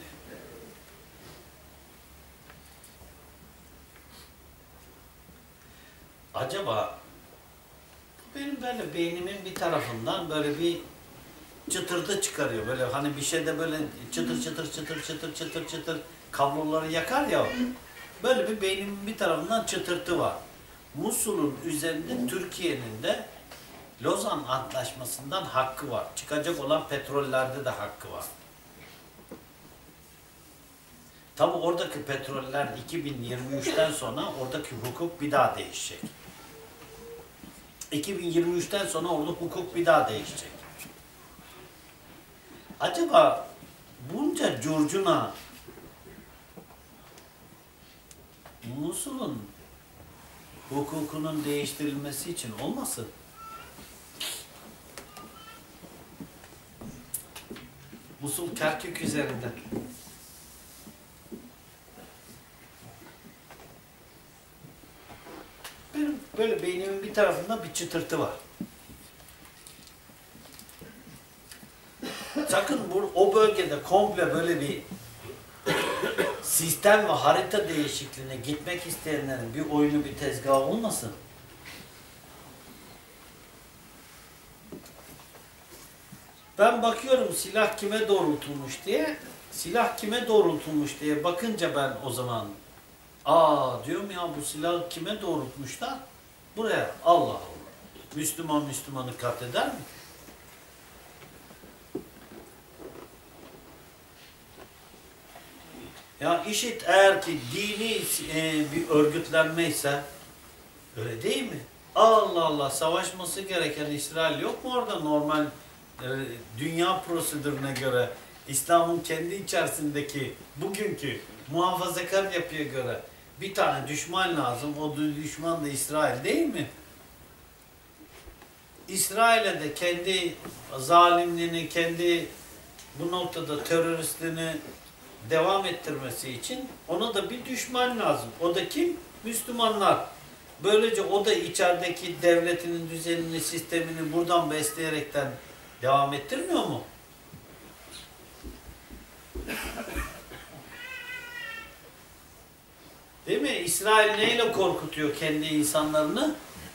Speaker 2: Acaba Benim böyle beynimin bir tarafından böyle bir çıtırtı çıkarıyor. Böyle hani bir şeyde böyle çıtır çıtır çıtır çıtır çıtır çıtır kabloları yakar ya. Böyle bir beynimin bir tarafından çıtırtı var. Musul'un üzerinde Türkiye'nin de Lozan Antlaşması'ndan hakkı var. Çıkacak olan petrollerde de hakkı var. Tabi oradaki petroller 2023'ten sonra oradaki hukuk bir daha değişecek. 2023'ten sonra orada hukuk bir daha değişecek. Acaba bunca curcuna Musul'un hukukunun değiştirilmesi için olmasın? Musul Kerkük üzerinde. Benim böyle beynimin bir tarafında bir çıtırtı var. Sakın o bölgede komple böyle bir sistem ve harita değişikliğine gitmek isteyenlerin bir oyunu, bir tezgahı olmasın. Ben bakıyorum silah kime doğrultulmuş diye, silah kime doğrultulmuş diye bakınca ben o zaman diyorum ya bu silahı kime doğrultmuşlar? Buraya. Allah Allah. Müslüman Müslümanı katleder mi? Ya IŞİD eğer ki dini bir örgütlenme ise öyle değil mi? Allah Allah, savaşması gereken İsrail yok mu orada normal dünya prosedürüne göre, İslam'ın kendi içerisindeki bugünkü muhafazakar yapıya göre bir tane düşman lazım. O düşman da İsrail değil mi? İsrail'e de kendi zalimliğini, kendi bu noktada teröristliğini devam ettirmesi için ona da bir düşman lazım. O da kim? Müslümanlar. Böylece o da içerideki devletinin düzenini, sistemini buradan besleyerekten devam ettirmiyor mu? Değil mi? İsrail neyle korkutuyor kendi insanlarını?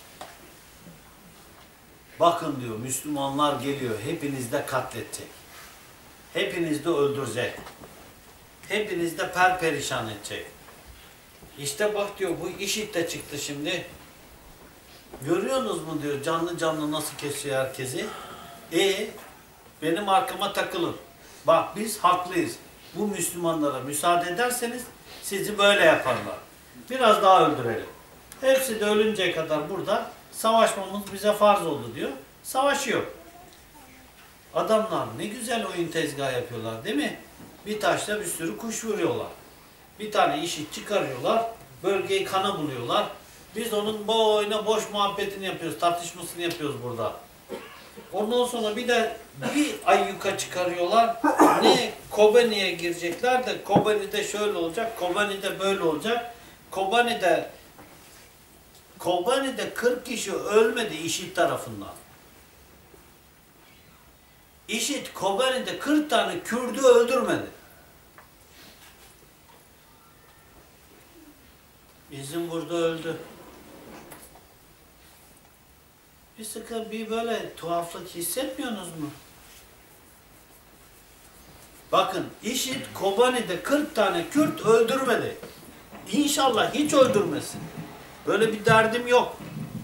Speaker 2: Bakın diyor, Müslümanlar geliyor, hepiniz de katledecek. Hepiniz de öldürecek. Hepiniz de perperişan edecek. İşte bak diyor, bu IŞİD de çıktı şimdi. Görüyorsunuz mu diyor, canlı canlı nasıl kesiyor herkesi. Benim arkama takılın. Bak biz haklıyız. Bu Müslümanlara müsaade ederseniz sizi böyle yaparlar. Biraz daha öldürelim. Hepsi de ölünceye kadar burada savaşmamız bize farz oldu diyor. Savaşıyor. Adamlar ne güzel oyun tezgahı yapıyorlar değil mi? Bir taşla bir sürü kuş vuruyorlar. Bir tane IŞİD çıkarıyorlar. Bölgeyi kana buluyorlar. Biz onun boyuna boş muhabbetini yapıyoruz. Tartışmasını yapıyoruz burada. Ondan sonra bir de bir ayyuka çıkarıyorlar. Ne? Kobani'ye girecekler de Kobani'de şöyle olacak, Kobani'de böyle olacak. Kobani'de 40 kişi ölmedi IŞİD tarafından. IŞİD Kobani'de 40 tane Kürt'ü öldürmedi. Bizim burada öldü. Bir böyle tuhaflık hissetmiyorsunuz mu? Bakın IŞİD Kobani'de 40 tane Kürt öldürmedi. İnşallah hiç öldürmesin. Böyle bir derdim yok.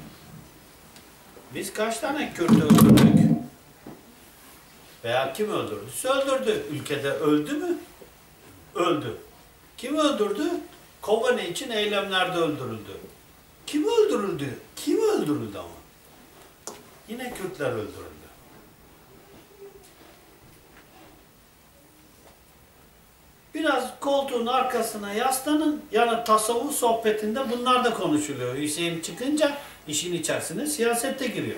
Speaker 2: Biz kaç tane Kürt öldürdük? Veya kim öldürdü? Öldürdü. Ülkede öldü mü? Öldü. Kim öldürdü? Kobani için eylemlerde öldürüldü. Kim öldürüldü? Kim öldürüldü ama? Yine Kürtler öldürüldü. Biraz koltuğun arkasına yaslanın. Yani tasavvuf sohbetinde bunlar da konuşuluyor. Hüseyin çıkınca işin içerisine siyasette giriyor.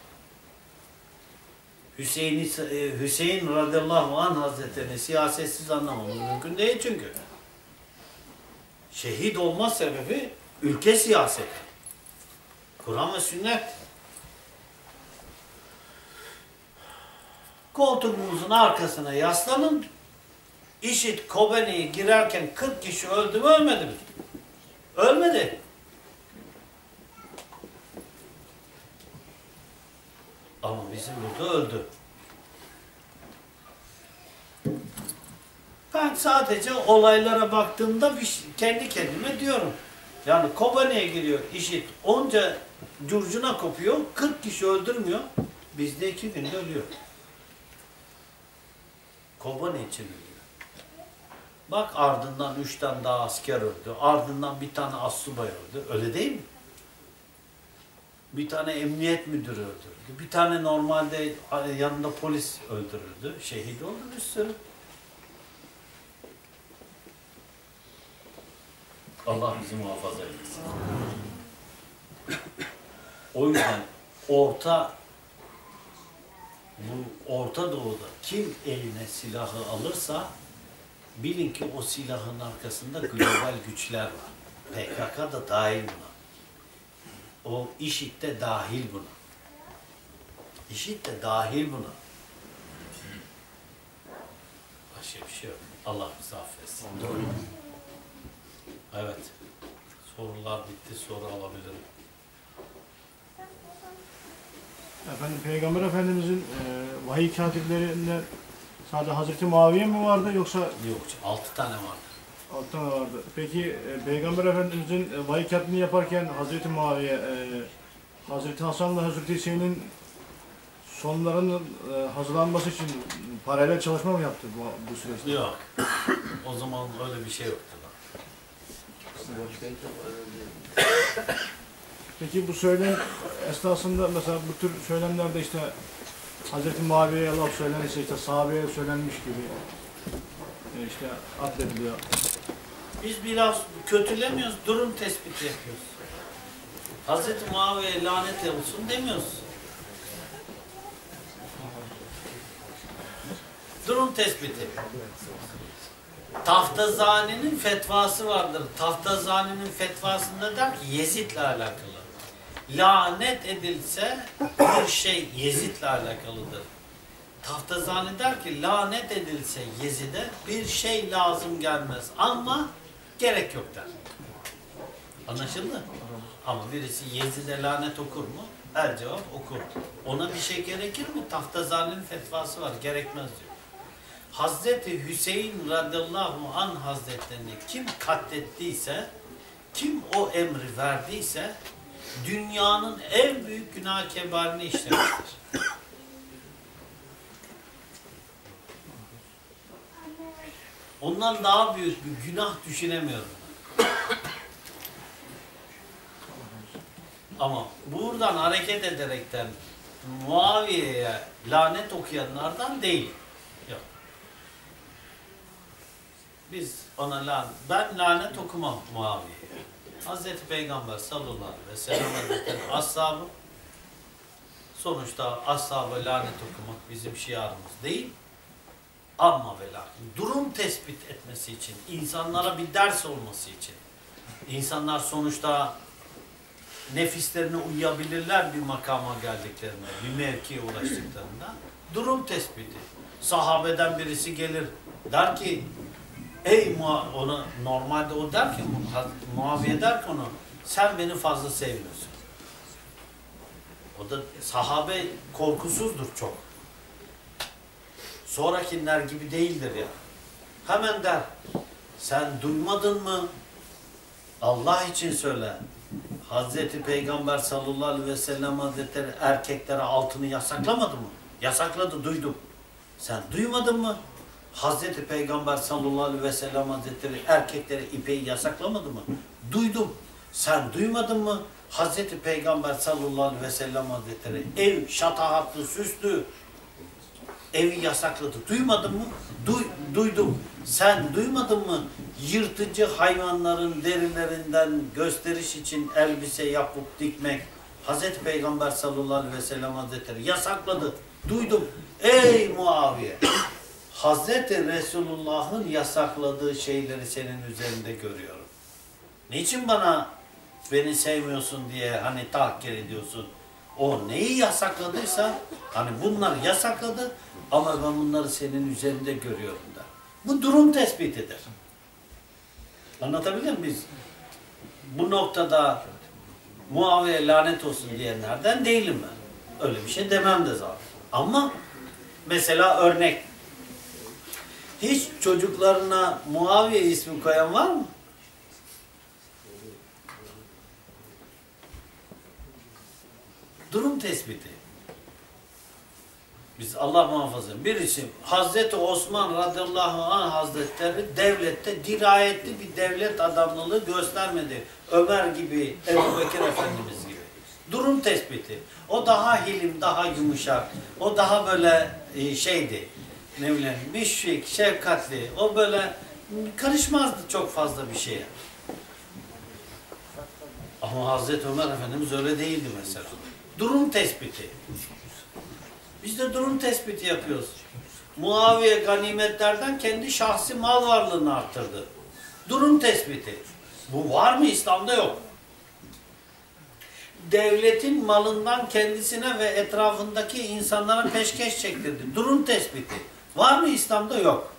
Speaker 2: Hüseyin radıyallahu anh hazretlerini siyasetsiz anlamamız mümkün değil çünkü. Şehit olma sebebi ülke siyaseti. Kur'an ve sünnet. Koltuğumuzun arkasına yaslanın. IŞİD Kobani'ye girerken 40 kişi öldü mü ölmedi mi? Ölmedi. Ama bizim burada öldü. Ben sadece olaylara baktığımda kendi kendime diyorum. Yani Kobane'ye giriyor IŞİD. Onca curcuna kopuyor. 40 kişi öldürmüyor. Bizde 2 günde ölüyor. Kobane için ölüyor. Bak ardından 3 tane daha asker öldü. Ardından bir tane astsubay öldü. Öyle değil mi? Bir tane emniyet müdürü öldürüldü. Bir tane normalde yanında polis öldürüldü. Şehit oldu bir sürü. Allah bizi muhafaza eylesin. O yüzden Orta Doğu'da kim eline silahı alırsa bilin ki o silahın arkasında global güçler var. PKK da dahil buna. O IŞİD de dahil buna. IŞİD de dahil buna. Başka bir şey yok. Allah bizi affetsin. Doğru. Evet. Sorular bitti. Soru alabilirim.
Speaker 3: Efendim Peygamber Efendimizin vahiy katiplerinde sadece Hazreti Muaviye mi vardı yoksa?
Speaker 2: Yok. 6 tane vardı.
Speaker 3: 6 tane vardı. Peki Peygamber Efendimizin vahiy katibini yaparken Hazreti Muaviye, Hazreti Hasan'la Hazreti Hüseyin'in sonlarının hazırlanması için paralel çalışma mı yaptı bu süreçte?
Speaker 2: Yok. O zaman öyle bir şey yoktu.
Speaker 3: Peki bu söylem esnasında mesela bu tür söylemlerde işte Hazreti Muaviye'ye laf söylenirse işte sahabeye söylenmiş gibi işte addediliyor.
Speaker 2: Biz biraz kötülemiyoruz, durum tespiti yapıyoruz. Hazreti Muaviye'ye lanet olsun demiyoruz. Durum tespiti. Taftazani'nin fetvası vardır. Taftazani'nin fetvasında der ki Yezid'le alakalı. Lanet edilse bir şey Yezid'le alakalıdır. Taftazani der ki lanet edilse Yezid'e bir şey lazım gelmez ama gerek yok der. Anlaşıldı? Ama birisi Yezid'e lanet okur mu? Her cevap okur. Ona bir şey gerekir mi? Taftazani'nin fetvası var. Gerekmez diyor. Hazreti Hüseyin radıyallahu anh hazretlerini kim katlettiyse, kim o emri verdiyse dünyanın en büyük günah kebarini işlemiştir. Ondan daha büyük bir günah düşünemiyorum. Ama buradan hareket ederekten Muaviye'ye lanet okuyanlardan değil. Yok. Biz ona ben lanet okumam Muaviye'ye. Hazreti Peygamber sallallahu aleyhi ve sellem Hazretleri ashabı, sonuçta ashaba lanet okumak bizim şiarımız değil. Ama ve lakin durum tespit etmesi için, insanlara bir ders olması için, insanlar sonuçta nefislerine uyabilirler bir makama geldiklerinde, bir mevkiye ulaştıklarında. Durum tespiti. Sahabeden birisi gelir, der ki, ona normalde o der ki, Muaviye der ki onu, sen beni fazla sevmiyorsun. O da sahabe korkusuzdur çok. Sonrakiler gibi değildir ya. Hemen der, sen duymadın mı? Allah için söyle. Hazreti Peygamber sallallahu aleyhi ve sellem Hazretleri erkeklere altını yasaklamadı mı? Yasakladı, duydum. Sen duymadın mı? Hazreti Peygamber sallallahu aleyhi ve sellem Hazretleri erkeklere ipeyi yasaklamadı mı? Duydum. Sen duymadın mı? Hazreti Peygamber sallallahu aleyhi ve sellem Hazretleri ev şatahatlı, süslü evi yasakladı. Duymadın mı? Duydum. Sen duymadın mı? Yırtıcı hayvanların derilerinden gösteriş için elbise yapıp dikmek Hazreti Peygamber sallallahu aleyhi ve sellem Hazretleri yasakladı. Duydum. Ey Muaviye! Hazreti Resulullah'ın yasakladığı şeyleri senin üzerinde görüyorum. Niçin beni sevmiyorsun diye hani tahkir ediyorsun? O neyi yasakladıysa, hani bunlar yasakladı ama ben bunları senin üzerinde görüyorum da. Bu durum tespitidir. Anlatabildim mi biz? Bu noktada Muaviye lanet olsun diyenlerden değilim ben. Öyle bir şey demem de zaten. Ama mesela örnek. Hiç çocuklarına Muaviye ismi koyan var mı? Durum tespiti. Biz Allah muhafaza. Birisi Hazreti Osman radıyallahu anh hazretleri devlette dirayetli bir devlet adamlılığı göstermedi. Ömer gibi, Ebu Bekir Efendimiz gibi. Durum tespiti. O daha hilim, daha yumuşak. O daha böyle şeydi. Ne bileyim, müşfik, şefkatli. O böyle karışmazdı çok fazla bir şeye. Ama Hazreti Ömer Efendimiz öyle değildi mesela. Durum tespiti. Biz de durum tespiti yapıyoruz. Muaviye ganimetlerden kendi şahsi mal varlığını arttırdı. Durum tespiti. Bu var mı? İslam'da yok. Devletin malından kendisine ve etrafındaki insanlara peşkeş çektirdi. Durum tespiti. Var mı? İslam'da yok.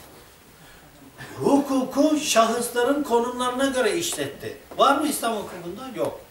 Speaker 2: Hukuku şahısların konumlarına göre işletti. Var mı İslam hukukunda? Yok.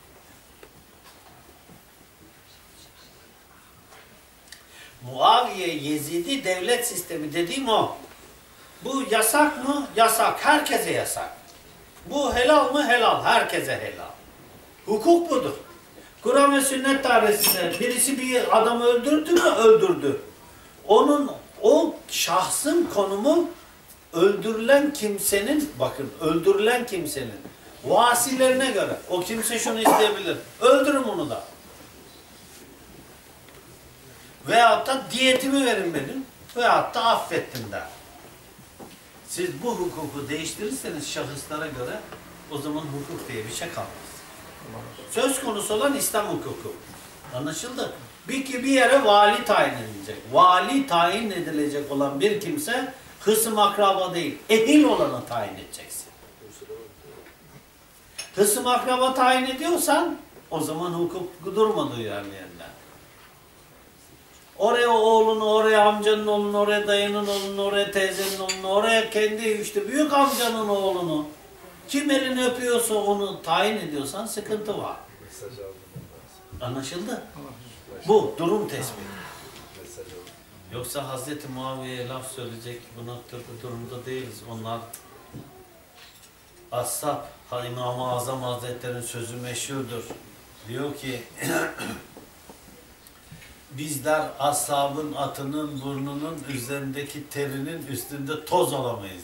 Speaker 2: Muaviye, Yezidi devlet sistemi dediğim o. Bu yasak mı? Yasak. Herkese yasak. Bu helal mı? Helal. Herkese helal. Hukuk budur. Kur'an ve sünnet tarihinde birisi bir adamı öldürdü mü? Öldürdü. O şahsın konumu öldürülen kimsenin, bakın öldürülen kimsenin vasilerine göre. O kimse şunu isteyebilir. Öldürün onu da. Veyahut da diyetimi verin benim. Veyahut da affettim der. Siz bu hukuku değiştirirseniz şahıslara göre o zaman hukuk diye bir şey kalmaz. Söz konusu olan İslam hukuku. Anlaşıldı? Bir yere vali tayin edilecek. Vali tayin edilecek olan bir kimse hısım akraba değil. Ehil olanı tayin edeceksin. Hısım akraba tayin ediyorsan o zaman hukuk durmadığı yerlerden. Oraya oğlunu, oraya amcanın oğlunu, oraya dayının oğlunu, oraya teyzenin oğlunu, oraya kendi işte büyük amcanın oğlunu, kim elini öpüyorsa onu tayin ediyorsan sıkıntı var. Anlaşıldı? Bu durum tespiti. Yoksa Hazreti Muaviye'ye laf söyleyecek bu noktada durumda değiliz. Onlar Ashab, İmam-ı Azam Hazretleri'nin sözü meşhurdur. Diyor ki bizler ashabın atının burnunun üzerindeki terinin üstünde toz olamayız.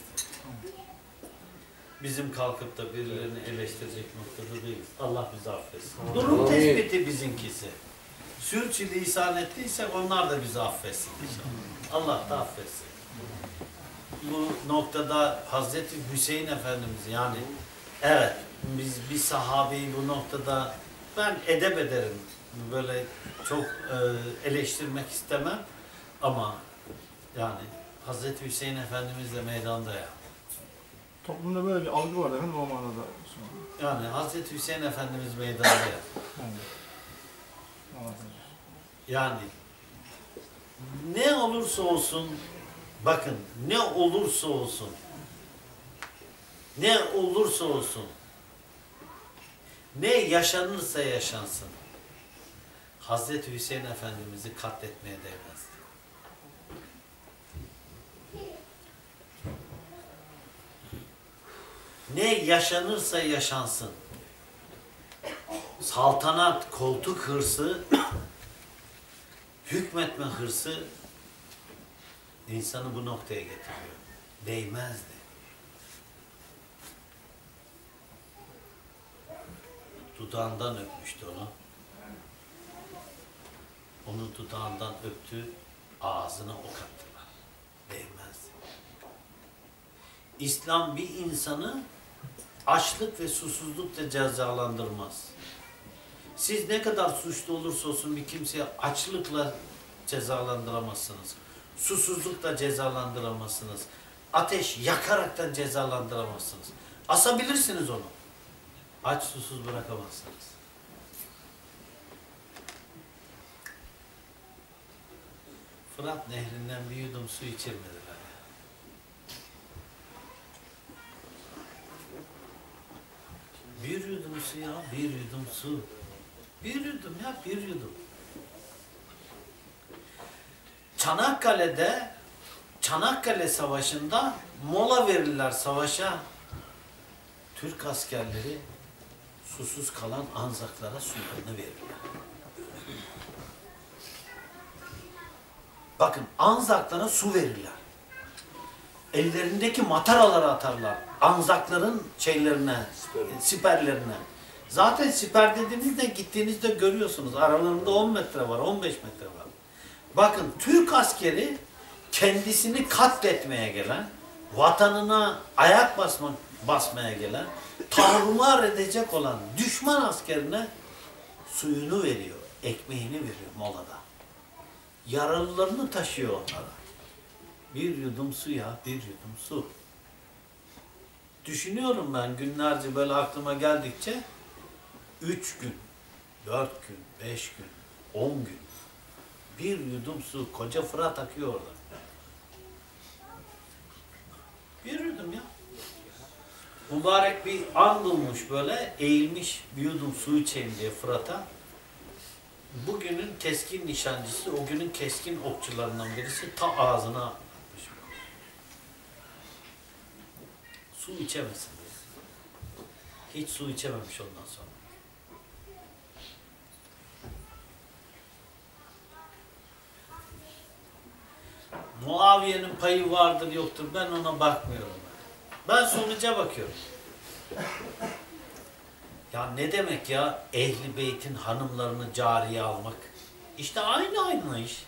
Speaker 2: Bizim kalkıp da birilerini eleştirecek noktada değiliz. Allah bizi affetsin. Durum tespiti bizimkisi. Sürçülisan ettiyse onlar da bizi affetsin inşallah. Allah da affetsin. Bu noktada Hazreti Hüseyin Efendimiz yani evet biz bir sahabeyi bu noktada ben edep ederim. Böyle çok eleştirmek istemem ama yani Hazreti Hüseyin Efendimiz de meydanda ya.
Speaker 3: Toplumda böyle bir algı var efendim o manada.
Speaker 2: Yani Hazreti Hüseyin Efendimiz meydanda ya. Yani ne olursa olsun bakın ne olursa olsun ne olursa olsun ne yaşanırsa yaşansın Hazreti Hüseyin Efendimiz'i katletmeye değmezdi. Ne yaşanırsa yaşansın saltanat, koltuk hırsı hükmetme hırsı insanı bu noktaya getiriyor. Değmezdi. Dudağından öpmüştü onu. Onu dudağından öptü, ağzına ok attılar. Değmezdi. İslam bir insanı açlık ve susuzlukla cezalandırmaz. Siz ne kadar suçlu olursa olsun bir kimseye açlıkla cezalandıramazsınız. Susuzlukla cezalandıramazsınız. Ateş yakaraktan cezalandıramazsınız. Asabilirsiniz onu. Aç susuz bırakamazsınız. Fırat nehrinden bir yudum su içirmediler. Bir yudum su ya, bir yudum su. Bir yudum ya, bir yudum. Çanakkale Savaşı'nda mola verirler savaşa. Türk askerleri susuz kalan Anzaklara sularını verirler. Bakın, Anzaklara su verirler. Ellerindeki mataraları atarlar. Anzakların siperlerine. Zaten siper dediğinizde gittiğinizde görüyorsunuz. Aralarında 10 metre var, 15 metre var. Bakın, Türk askeri kendisini katletmeye gelen, vatanına ayak basmaya gelen, tarumar edecek olan düşman askerine suyunu veriyor, ekmeğini veriyor molada. Yaralılarını taşıyor onlara. Bir yudum suya, bir yudum su. Düşünüyorum ben günlerce böyle aklıma geldikçe 3 gün, 4 gün, 5 gün, 10 gün bir yudum su, koca Fırat akıyor orada. Bir yudum ya. Mübarek bir an bulmuş böyle, eğilmiş bir yudum su içeyim diye Fırat'a. Bugünün keskin nişancısı, o günün keskin okçularından birisi ta ağzına atmış. Su içemesin diye. Hiç su içememiş ondan sonra. Muaviye'nin payı vardır yoktur, ben ona bakmıyorum. Ben sonuca bakıyorum. Ya ne demek ya Ehl-i Beyt'in hanımlarını cariye almak? İşte aynı iş.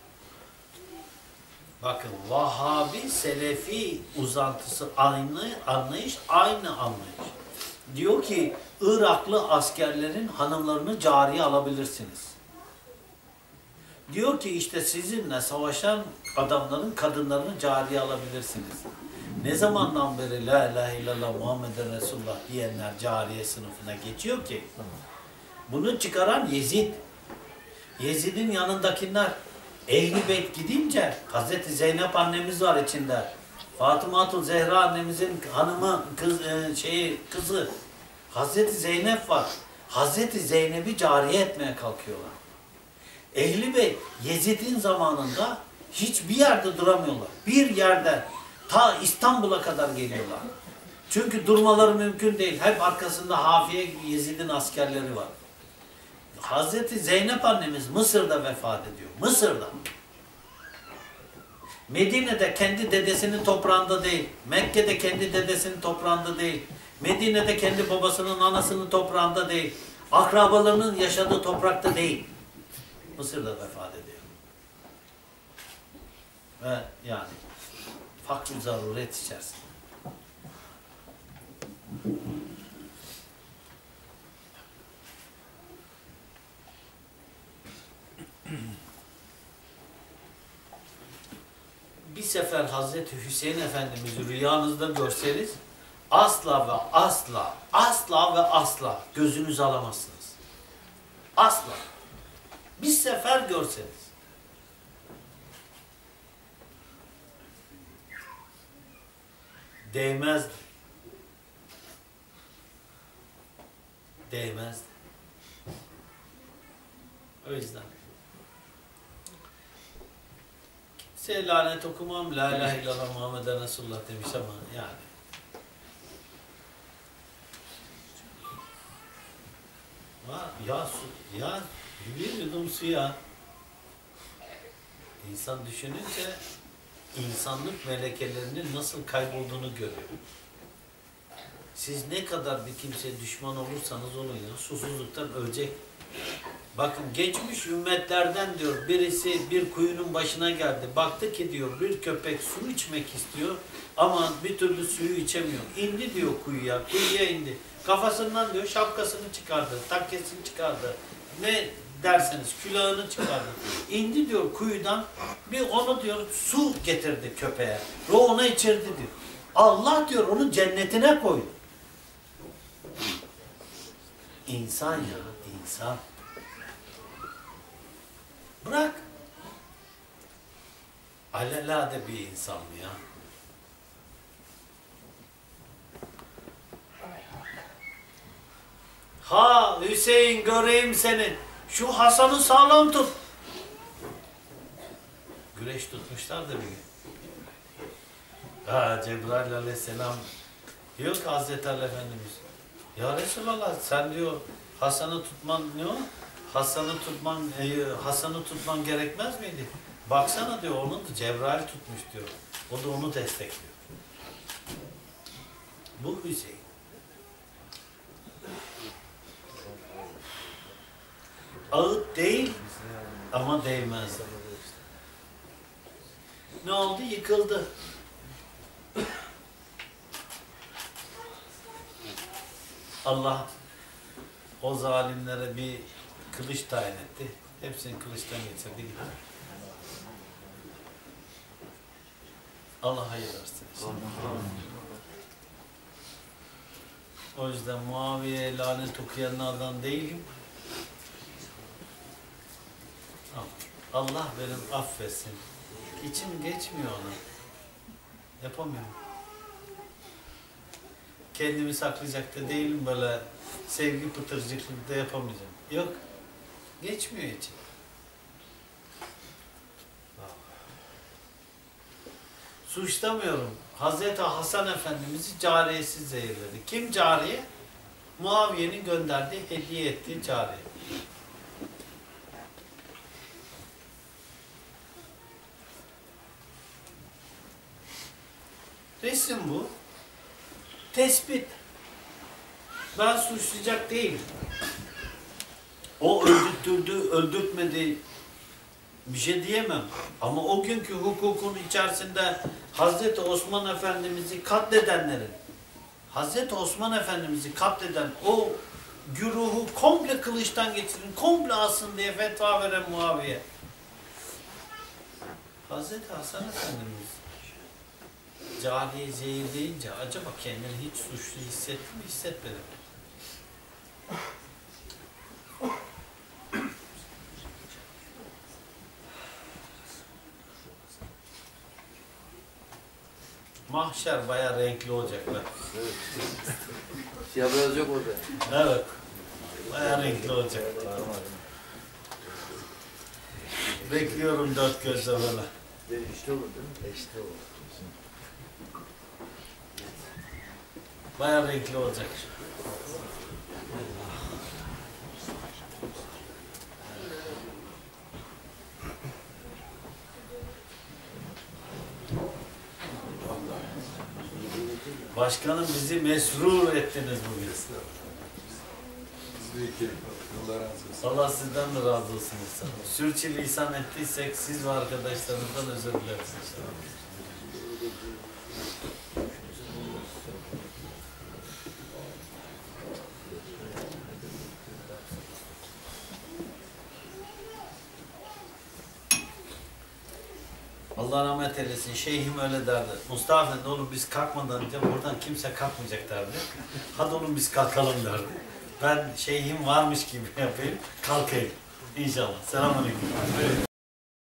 Speaker 2: Bakın, Vahabi, Selefi uzantısı aynı anlayış, aynı anlayış. Diyor ki Iraklı askerlerin hanımlarını cariye alabilirsiniz. Diyor ki işte sizinle savaşan adamların kadınlarını cariye alabilirsiniz. Ne zamandan beri La ilahe illallah Muhammeden Resulullah diyenler cariye sınıfına geçiyor ki? Bunu çıkaran Yezid. Yezid'in yanındakiler Ehl-i Beyt gidince Hazreti Zeynep annemiz var içinde. Fatıma-tül Zehra annemizin hanımı, kızı. Hazreti Zeynep var. Hazreti Zeynep'i cariye etmeye kalkıyorlar. Ehl-i Beyt Yezid'in zamanında hiçbir yerde duramıyorlar. Bir yerde ta İstanbul'a kadar geliyorlar. Çünkü durmaları mümkün değil. Hep arkasında Hafiye Yezid'in askerleri var. Hazreti Zeynep annemiz Mısır'da vefat ediyor. Mısır'da. Medine'de kendi dedesinin toprağında değil. Mekke'de kendi dedesinin toprağında değil. Medine'de kendi babasının, anasının toprağında değil. Akrabalarının yaşadığı toprakta değil. Mısır'da vefat ediyor. Ve yani fakr-ı zaruret içerisinde. Bir sefer Hazreti Hüseyin Efendimiz'i rüyanızda görseniz asla ve asla, asla ve asla gözünüzü alamazsınız. Asla. Bir sefer görseniz. Değmezdi. Değmezdi. O yüzden kimseye lanet okumam, la ilahe illallah Muhammeden Resulullah demiş ama yani ya bir yudum suya insan düşününce insanlık melekelerinin nasıl kaybolduğunu görüyor. Siz ne kadar bir kimseye düşman olursanız olun ya, susuzluktan ölecek. Bakın geçmiş ümmetlerden diyor birisi bir kuyunun başına geldi. Baktı ki diyor bir köpek su içmek istiyor ama bir türlü suyu içemiyor. İndi diyor kuyuya indi. Kafasından diyor şapkasını çıkardı, takkesini çıkardı. Ne derseniz külahını çıkardı. İndi diyor kuyudan, bir onu diyor su getirdi köpeğe. O ona içirdi diyor. Allah diyor onu cennetine koydu. İnsan ya, insan. Bırak. Alelade bir insan mı ya? Ha Hüseyin göreyim seni. Şu Hasan'ı sağlam tut. güreş tutmuşlar da bir gün. Ha, Cebrail aleyhisselam diyor ki Hazreti Ali Efendimiz, ya Resulallah sen diyor Hasan'ı tutman ne o? Hasan'ı tutman gerekmez miydi? Baksana diyor, onu da Cebrail tutmuş diyor. O da onu destekliyor. Bu Hüseyin. Ağıt değil ama değmez. Ne oldu? Yıkıldı. Allah o zalimlere bir kılıç tayin etti. Hepsini kılıçtan geçirdi gitti. Allah hayır versin. O yüzden Muaviye'ye lanet okuyanlardan değilim. Allah benim affetsin. İçim geçmiyor ona. Yapamıyorum. Kendimi saklayacak da değilim, böyle sevgi pıtırcıklıkta yapamayacağım. Yok. Geçmiyor içim. Suçlamıyorum. Hazreti Hasan Efendimiz'i cariyesiz zehirledi. Kim cariye? Muaviye'nin gönderdiği, hediye ettiği cariye. Resim bu. Tespit. Ben suçlayacak değilim. O öldürttürdü, öldürtmedi, bir şey diyemem. Ama o günkü hukukun içerisinde Hazreti Osman Efendimiz'i katledenlerin, Hazreti Osman Efendimiz'i katleden o güruhu komple kılıçtan geçirin, komple asın diye fetva veren Muaviye. Hazreti Hasan Efendimiz cariye zehirleyince acaba kendini hiç suçlu hissetti mi, hissetmedi mi? Mahşer bayağı renkli olacak be.
Speaker 4: Evet. Siyah beyaz yok orada.
Speaker 2: Evet. Bayağı renkli olacak. Bekliyorum dört gözle böyle.
Speaker 4: İşte olur değil mi? İşte olur.
Speaker 2: Bayağı renkli olacak. Başkanım, bizi mesrur ettiniz bugün. Allah sizden de razı olsun. Sürçülisan ettiysek siz ve arkadaşlarınızdan özür dileriz inşallah. Allah rahmet eylesin. Şeyhim öyle derdi. Mustafa Efendi, oğlum biz kalkmadan önce buradan kimse kalkmayacak derdi. Hadi oğlum biz kalkalım derdi. Ben şeyhim varmış gibi yapayım, kalkayım. İnşallah. Selamünaleyküm.